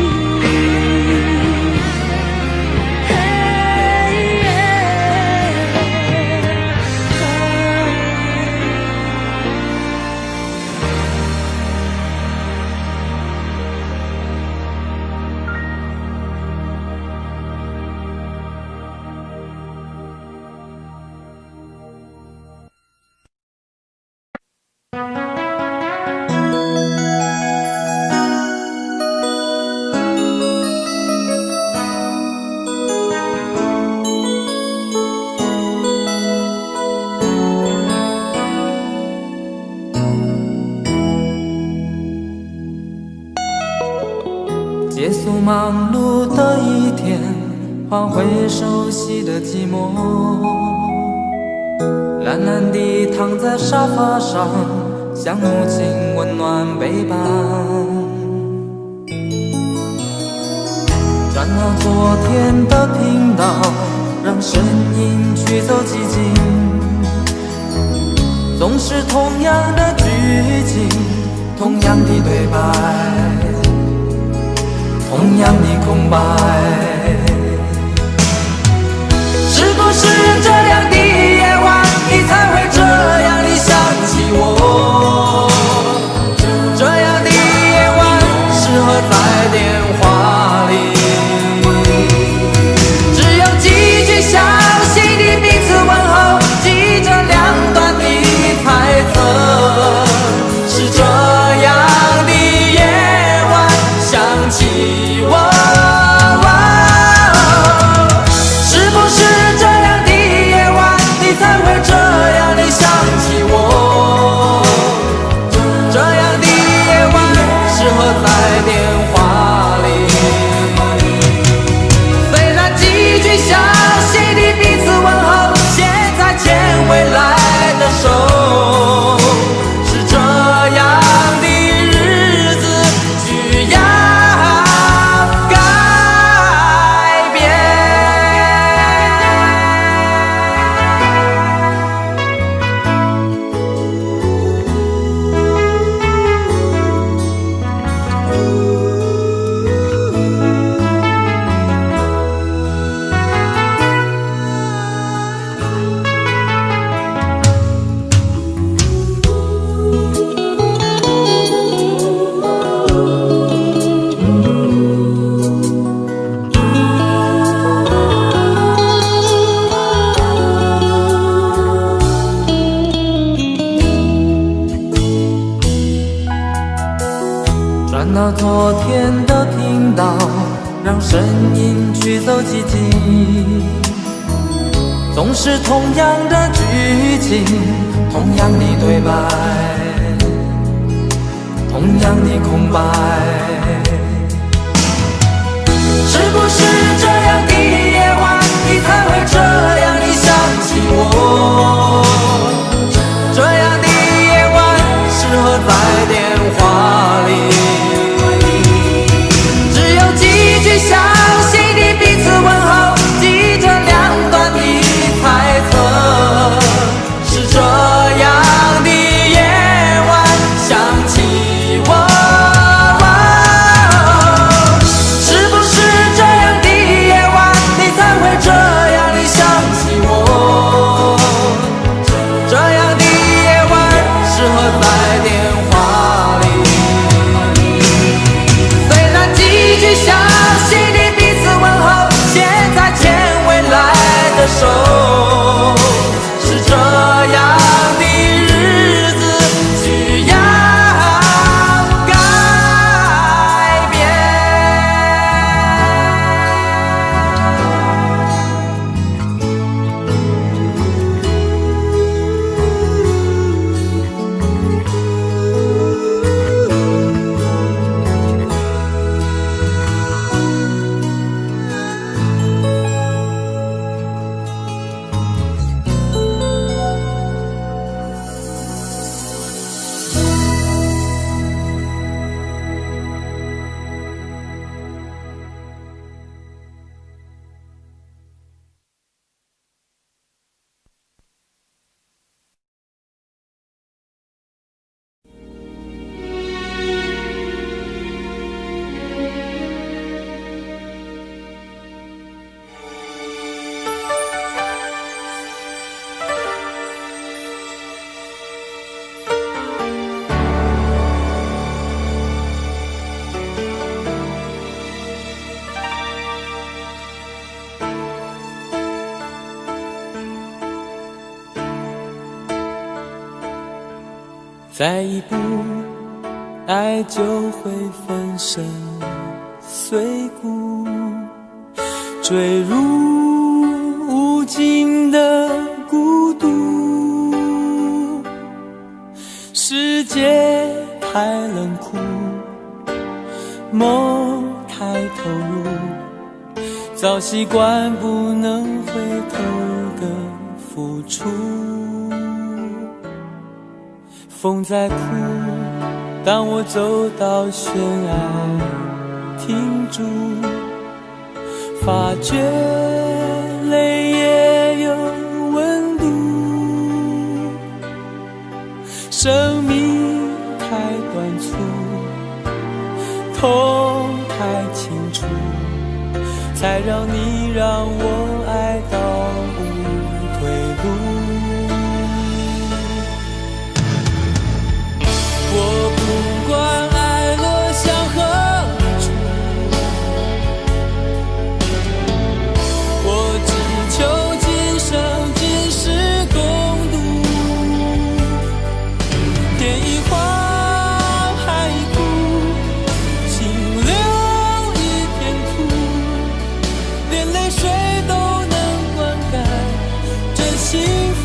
结束忙碌的一天，换回熟悉的寂寞，懒懒地躺在沙发上，像母亲温暖背伴。转到昨天的频道，让声音驱走寂静，总是同样的剧情，同样的对白，同样的空白。是不是这样的夜晚，你才会这样地想起我？这样的夜晚适合在电话里，只有几句详细的彼此问候，记着两端的猜测。是这样的夜晚想起我。 让声音驱走寂静。总是同样的剧情，同样的对白，同样的空白。是不是这样的夜晚，你才会这样的想起我？这样的夜晚适合在电话里，只有几句相信的彼此问候，记着两端的猜测。是这样的夜晚想起我。手是这样的日子需要改变。 再一步，爱就会粉身碎骨，坠入无尽的孤独。世界太冷酷，梦太投入，早习惯不能回头的付出。风在哭，当我走到悬崖停住，发觉泪也有温度。生命太短促，痛太清楚，才让你让我爱到无退路。我不管爱落向何处，我只求今生今世共度。天一荒，海一枯，心留一片土，连泪水都能灌溉这幸福。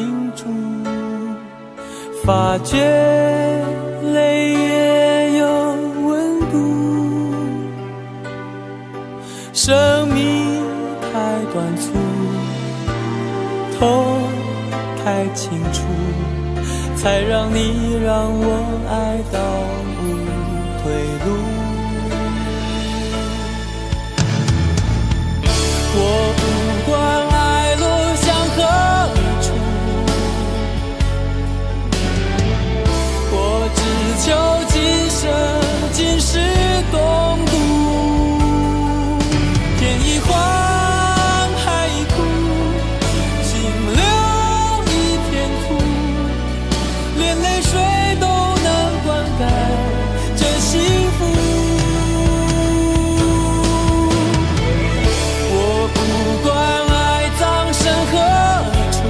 清楚，发觉泪也有温度。生命太短促，痛太清楚，才让你让我爱到无退路。我不管爱落向何处，我只求今生今世共度。天一荒，海一枯，心留一片土，连泪水都能灌溉这幸福。我不管爱葬身何处，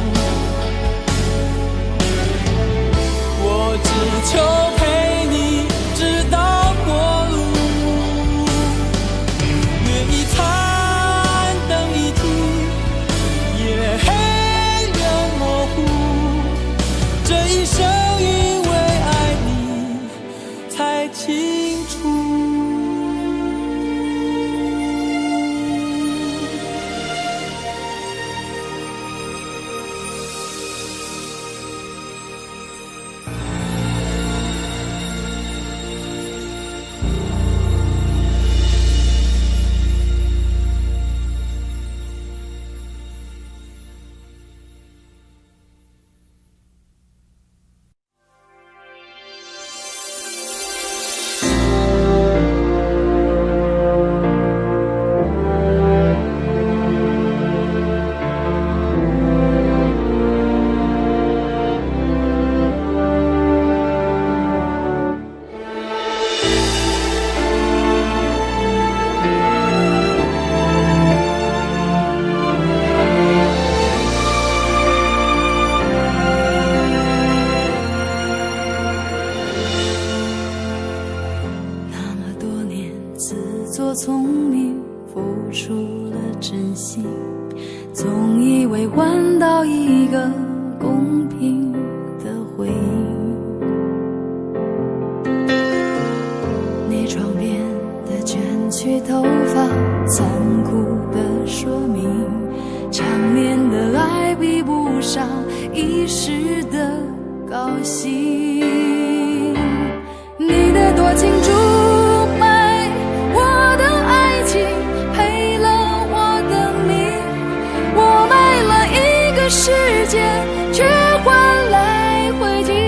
我只求陪你直到过路。月一残，灯一尽，夜黑人模糊，这一生因为爱你才清楚。 聪明付出了真心，总以为换到一个公平的回应。你床边的卷曲头发，残酷的说明，长年的爱比不上一时的高兴。你的多情注世界却换来灰烬，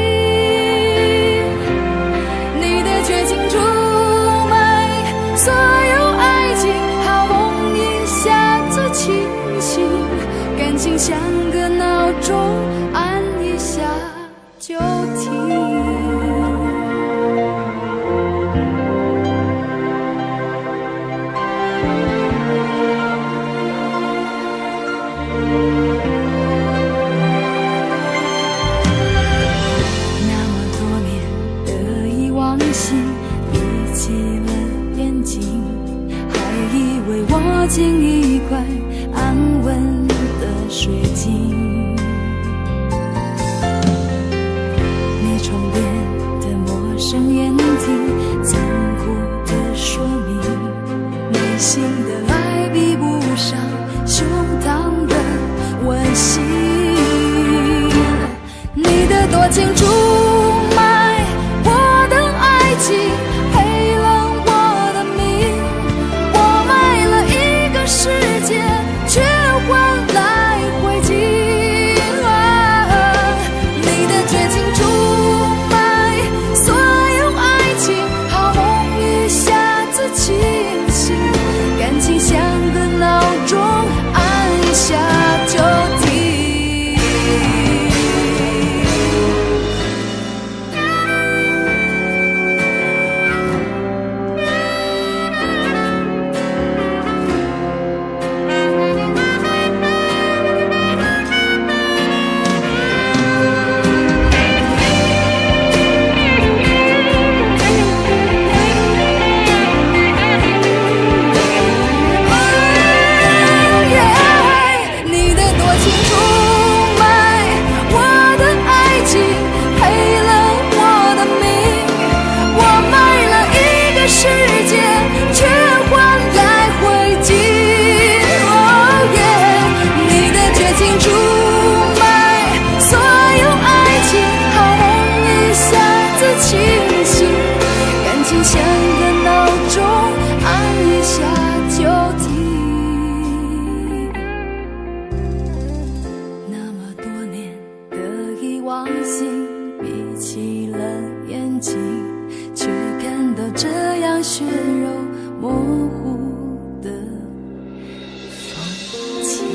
你的绝情出卖所有爱情，好梦一下子清醒，感情像个闹钟，按一下就停。 往昔，闭起了眼睛，却看到这样血肉模糊的风景。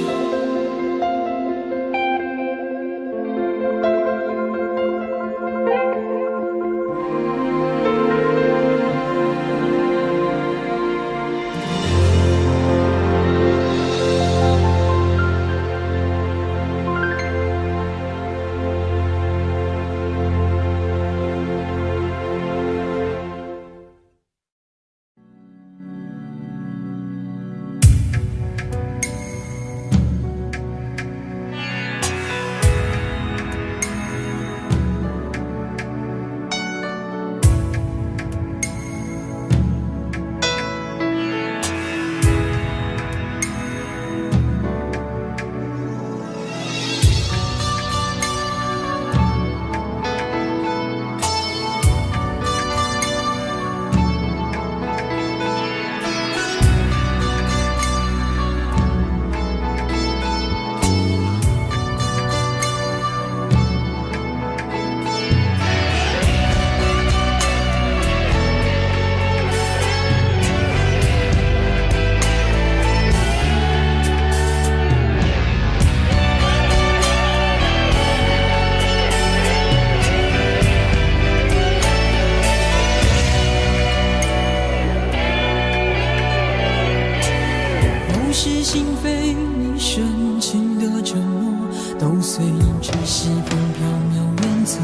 是心扉你深情的沉默，都随着西风飘渺远走。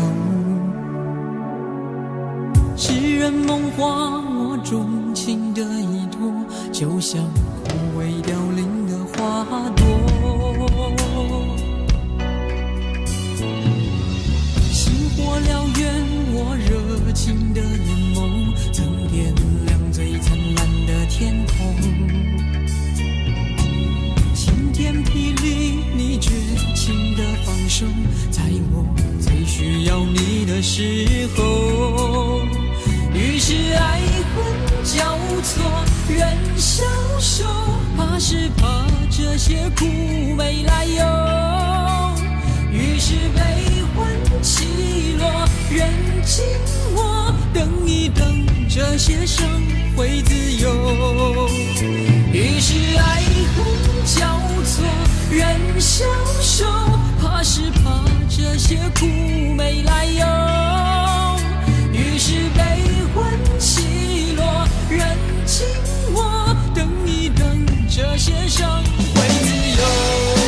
诗人梦话，我钟情的依托，就像枯萎凋零的花朵。星火燎原，我热情的眼眸，曾点亮最灿烂的天空。天霹雳，你绝情的放手，在我最需要你的时候。于是爱恨交错，人消瘦，怕是怕这些苦没来由。于是悲欢起落，人静默，等一等，这些伤会自由。于是爱恨交错，人消瘦，怕是怕这些苦没来由。于是悲欢起落，人静默，等一等，这些伤会自由。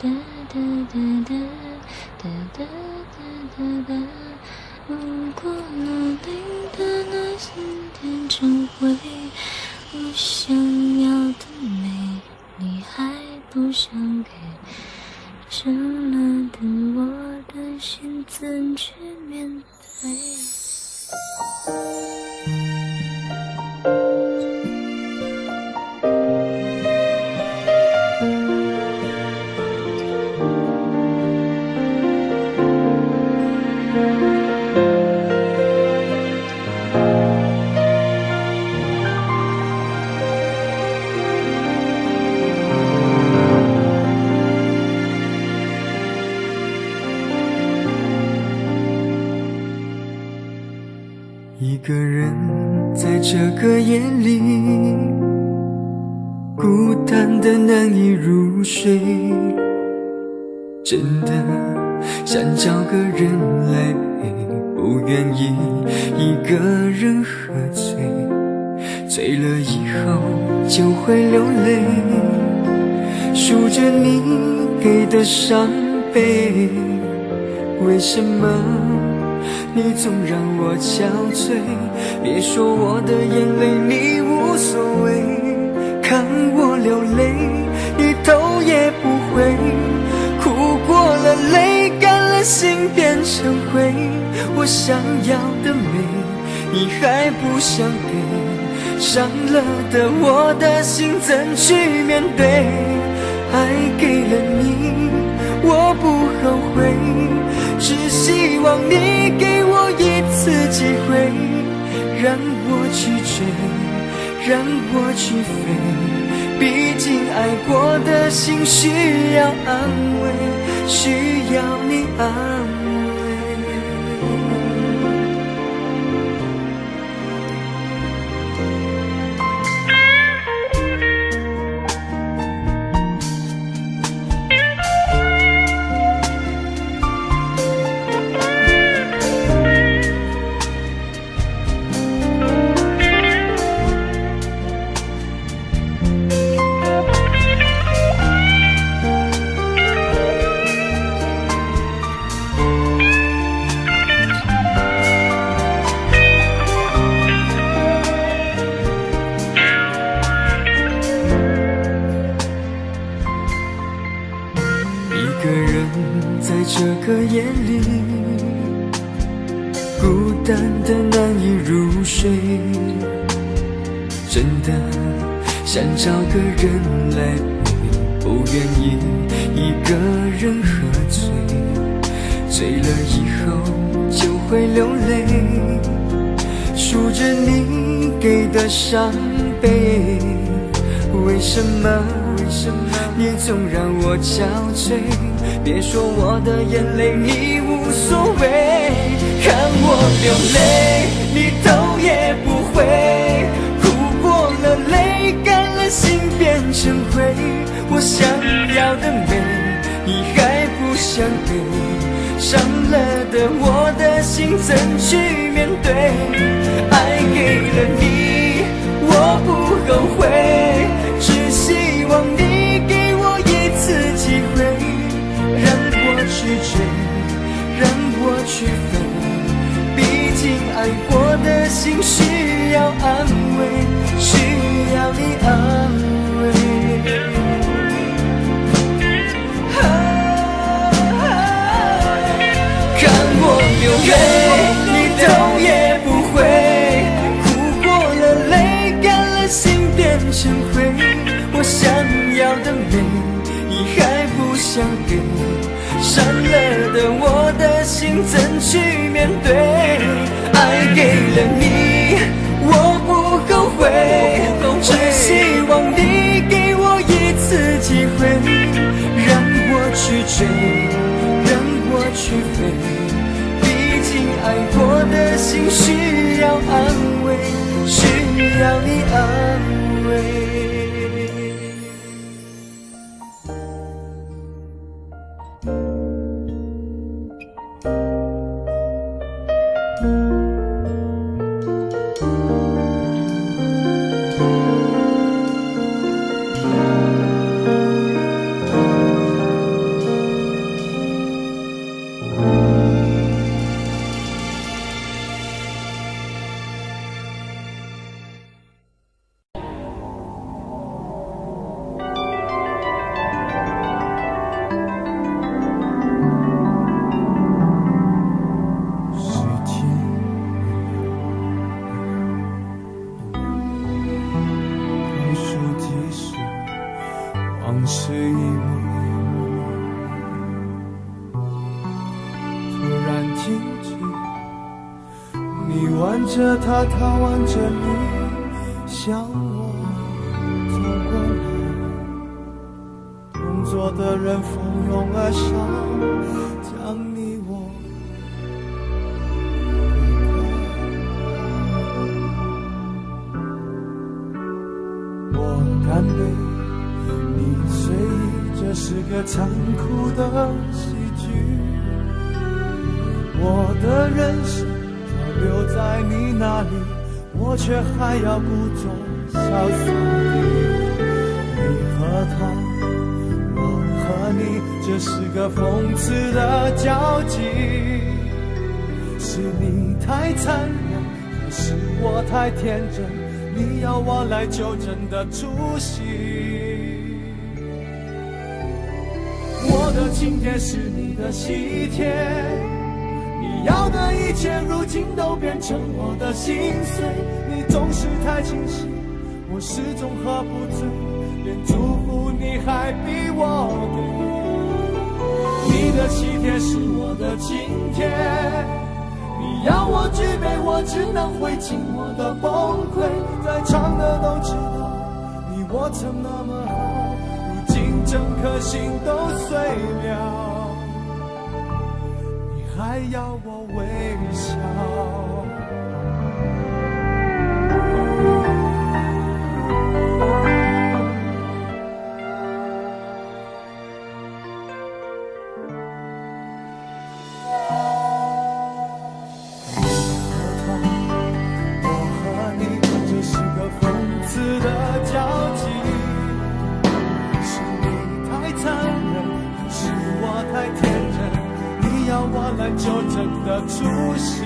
如果努力的那些天成灰，我想要的美你还不想给，伤了的我的心怎去面对？ 一个人在这个夜里，孤单的难以入睡，真的想找个人来陪，不愿意一个人喝醉，醉了以后就会流泪，数着你给的伤悲，为什么你总让我憔悴？别说我的眼泪你无所谓，看我流泪你头也不回，哭过了泪干了心变成灰，我想要的美你还不想给，伤了的我的心怎去面对？爱给了你我不后悔，只希望你给我一次机会，让我去追，让我去飞，毕竟爱过的心需要安慰，需要你安慰。这个夜里，孤单的难以入睡，真的想找个人来陪，不愿意一个人喝醉，醉了以后就会流泪，数着你给的伤悲，为什么你总让我憔悴？别说我的眼泪你无所谓，看我流泪你头也不回，哭过了泪干了心变成灰，我想要的美你还不想给，伤了的我的心怎去面对？爱给了你我不后悔，只希望你给我一次机会，让我去追，让我去飞，毕竟爱过的心需要安慰，需要你安慰。看我流泪你头也不回，哭过了泪干了心变成灰，我想要的美你还不想给，伤了的我的心怎去面对？爱给了你我不后悔，只希望你给我一次机会，让我去追，让我去飞，毕竟爱过的心需要安慰，需要你安慰。 着他，他挽着你，向我走过来。同桌的人蜂拥而上，将你我推开。我干杯，你随意，这是个残酷的喜剧。我的人生早留在你那里，我却还要故作潇洒地。你和他，我和你，这是个讽刺的交集。是你太残忍，还是我太天真？你要我来纠正的出息。我的请帖是你的喜帖，你要的一切如今都变成我的心碎。你总是太清醒，我始终喝不醉，连祝福你还逼我给。你的喜帖是我的请帖，你要我举杯，我只能会尽我的崩溃。在场的都知道，你我曾那么好，如今整颗心都碎了，你还要我微笑。来纠正的出息。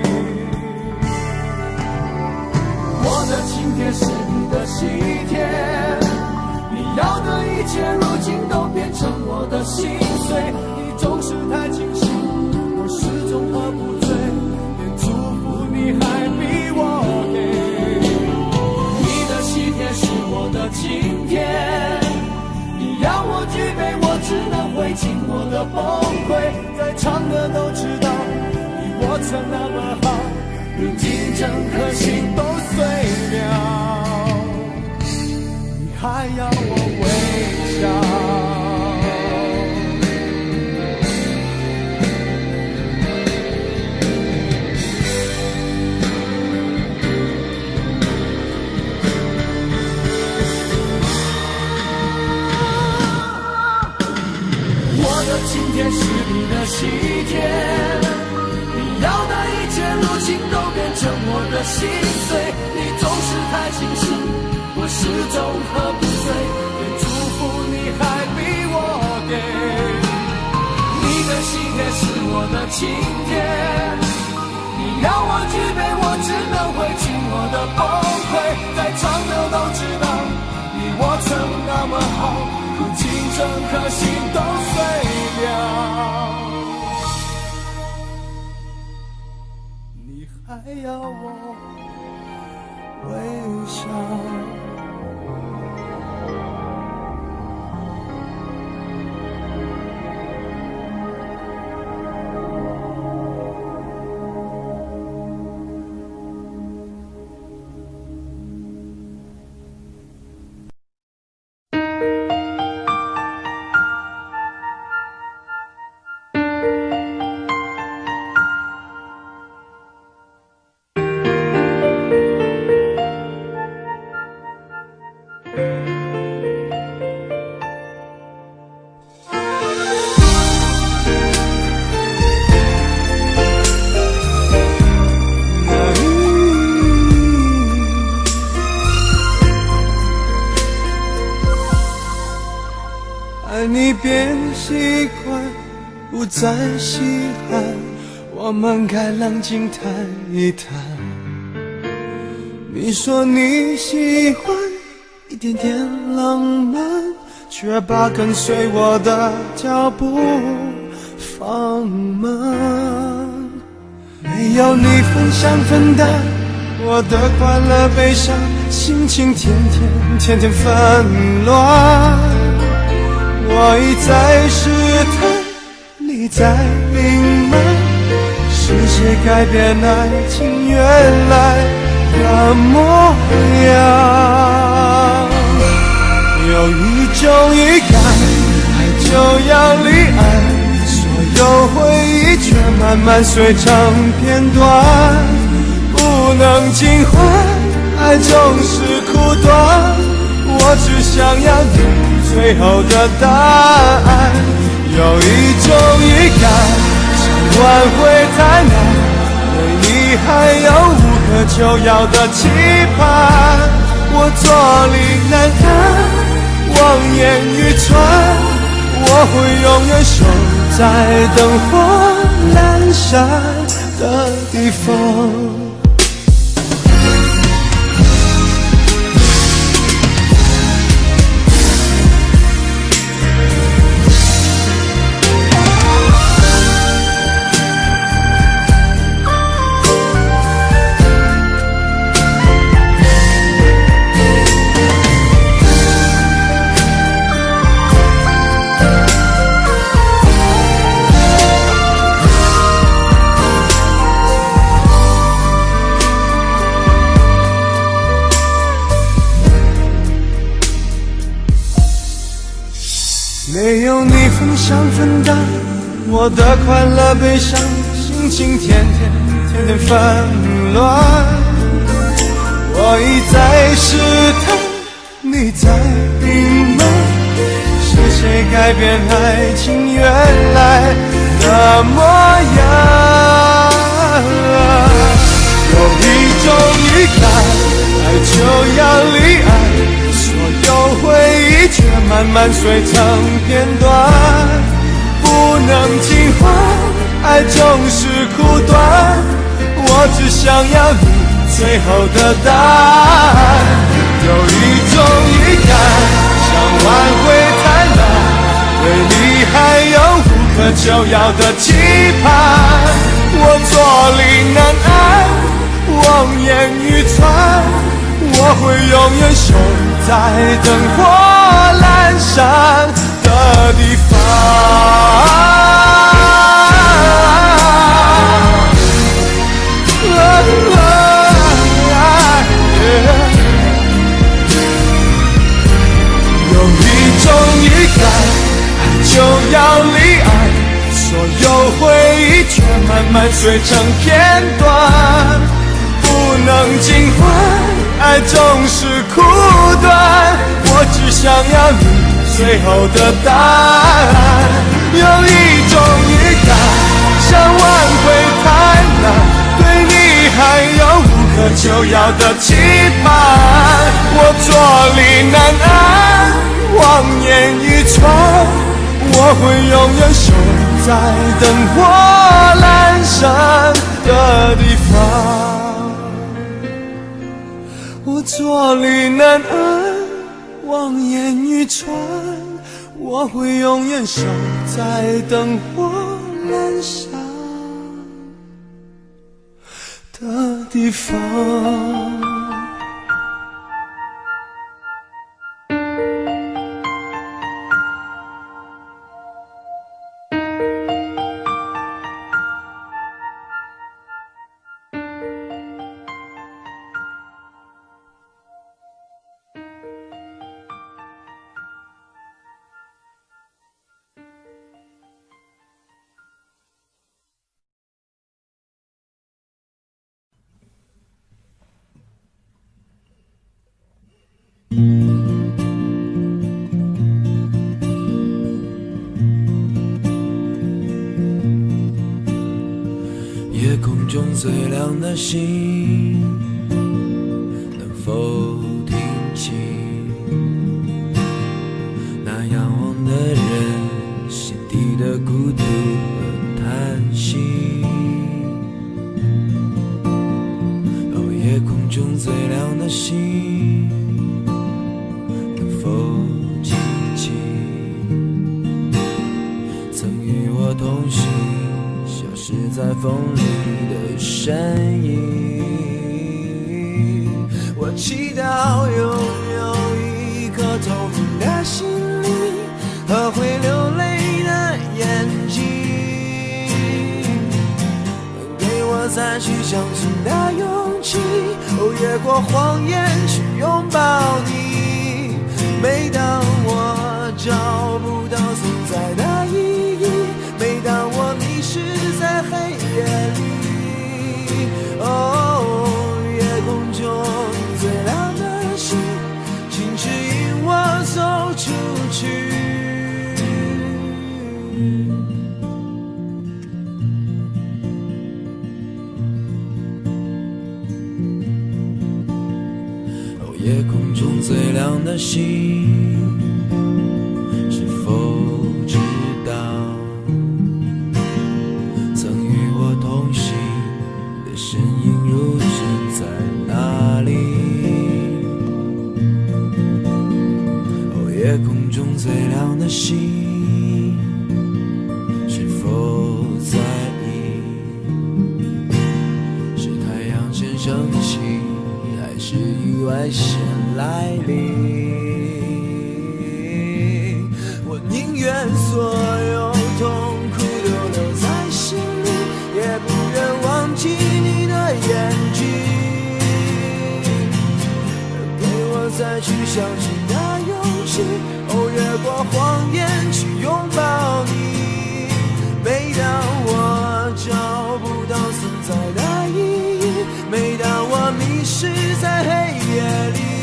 我的请帖是你的喜帖，你要的一切如今都变成我的心碎。你总是太清醒，我始终喝不醉，连祝福你还逼我给。你的喜帖是我的请帖，你要我举杯，我只能会尽我的崩溃。在场的都知道，你我曾那么好，如今整颗心都碎了，你还要我微笑。今天是你的喜帖，你要的一切如今都变成我的心碎。你总是太清醒，我始终喝不醉，连祝福你还逼我给。你的喜帖是我的请帖，你要我举杯，我只能会尽我的崩溃。在场的都知道，你我曾那么好，如今整颗心都碎了，你还要我微笑。你变习惯，不再稀罕，我们该冷静谈一谈。你说你喜欢一点点浪漫，却把跟随我的脚步放慢。没有你分享分担我的快乐悲伤，心情天天纷乱。我一再试探，你在隐瞒，是谁改变爱情原来的模样？有一种预感，爱就要离岸，所有回忆却慢慢碎成片段，不能尽欢，爱总是苦短。我只想要你最后的答案。有一种预感，想挽回太难，对你还有无可救药的期盼。我坐立难安，望眼欲穿，我会永远守在灯火阑珊的地方。没有你分享分担我的快乐悲伤，心情天天纷乱。我一再试探，你在隐瞒，是谁改变爱情原来的模样？有一种预感，爱就要离岸，所有回忆却慢慢碎成片段，不能尽欢，爱总是苦短。我只想要你最后的答案。有一种预感，想挽回太难，对你还有无可救药的期盼。我坐立难安，望眼欲穿，我会永远守在灯火阑珊的地方。有一种预感，爱就要离岸，所有回忆却慢慢碎成片段，不能尽欢，爱总是苦短。我只想要你最后的答案。有一种预感，想挽回太难，对你还有无可救药的期盼。我坐立难安，望眼欲穿，我会永远守在灯火阑珊的地方。我坐立难安，望眼欲穿，我会永远守在灯火阑珊的地方。 夜空中最亮的星，能否听清那仰望的人心底的孤独和叹息？哦，夜空中最亮的星，能否记起曾与我同行消失在风里的身影？我祈祷拥有一颗透明的心灵和会流泪的眼睛，给我再去相信的勇气，越过谎言去拥抱你。每当我找不到存在的意义，每当我迷失在黑夜里，夜空中最亮的星，请指引我走出去。夜空中最亮的星，是否知道曾与我同行的身影如今在哪里？夜空中最亮的星，是否在意是太阳先升起，还是意外先来临？我宁愿所有痛苦都留在心里，也不愿忘记你的眼睛。给我再去相信的勇气，越过谎言去拥抱你。每当我找不到存在的意义，每当我迷失在黑夜里，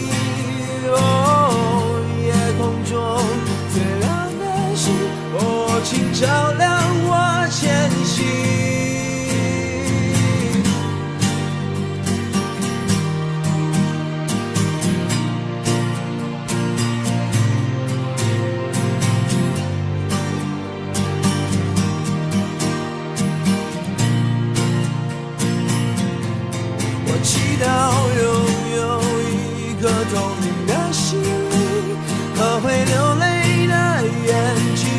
夜空中最亮的星，请照亮我前行。祈祷拥有一颗透明的心灵和会流泪的眼睛，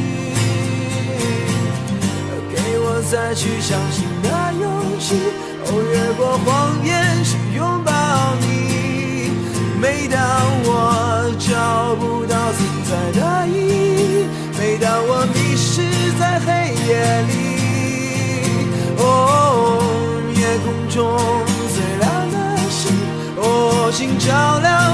给我再去相信的勇气，越过谎言去拥抱你。每当我找不到存在的意义，每当我迷失在黑夜里，夜空中最亮的星，请照亮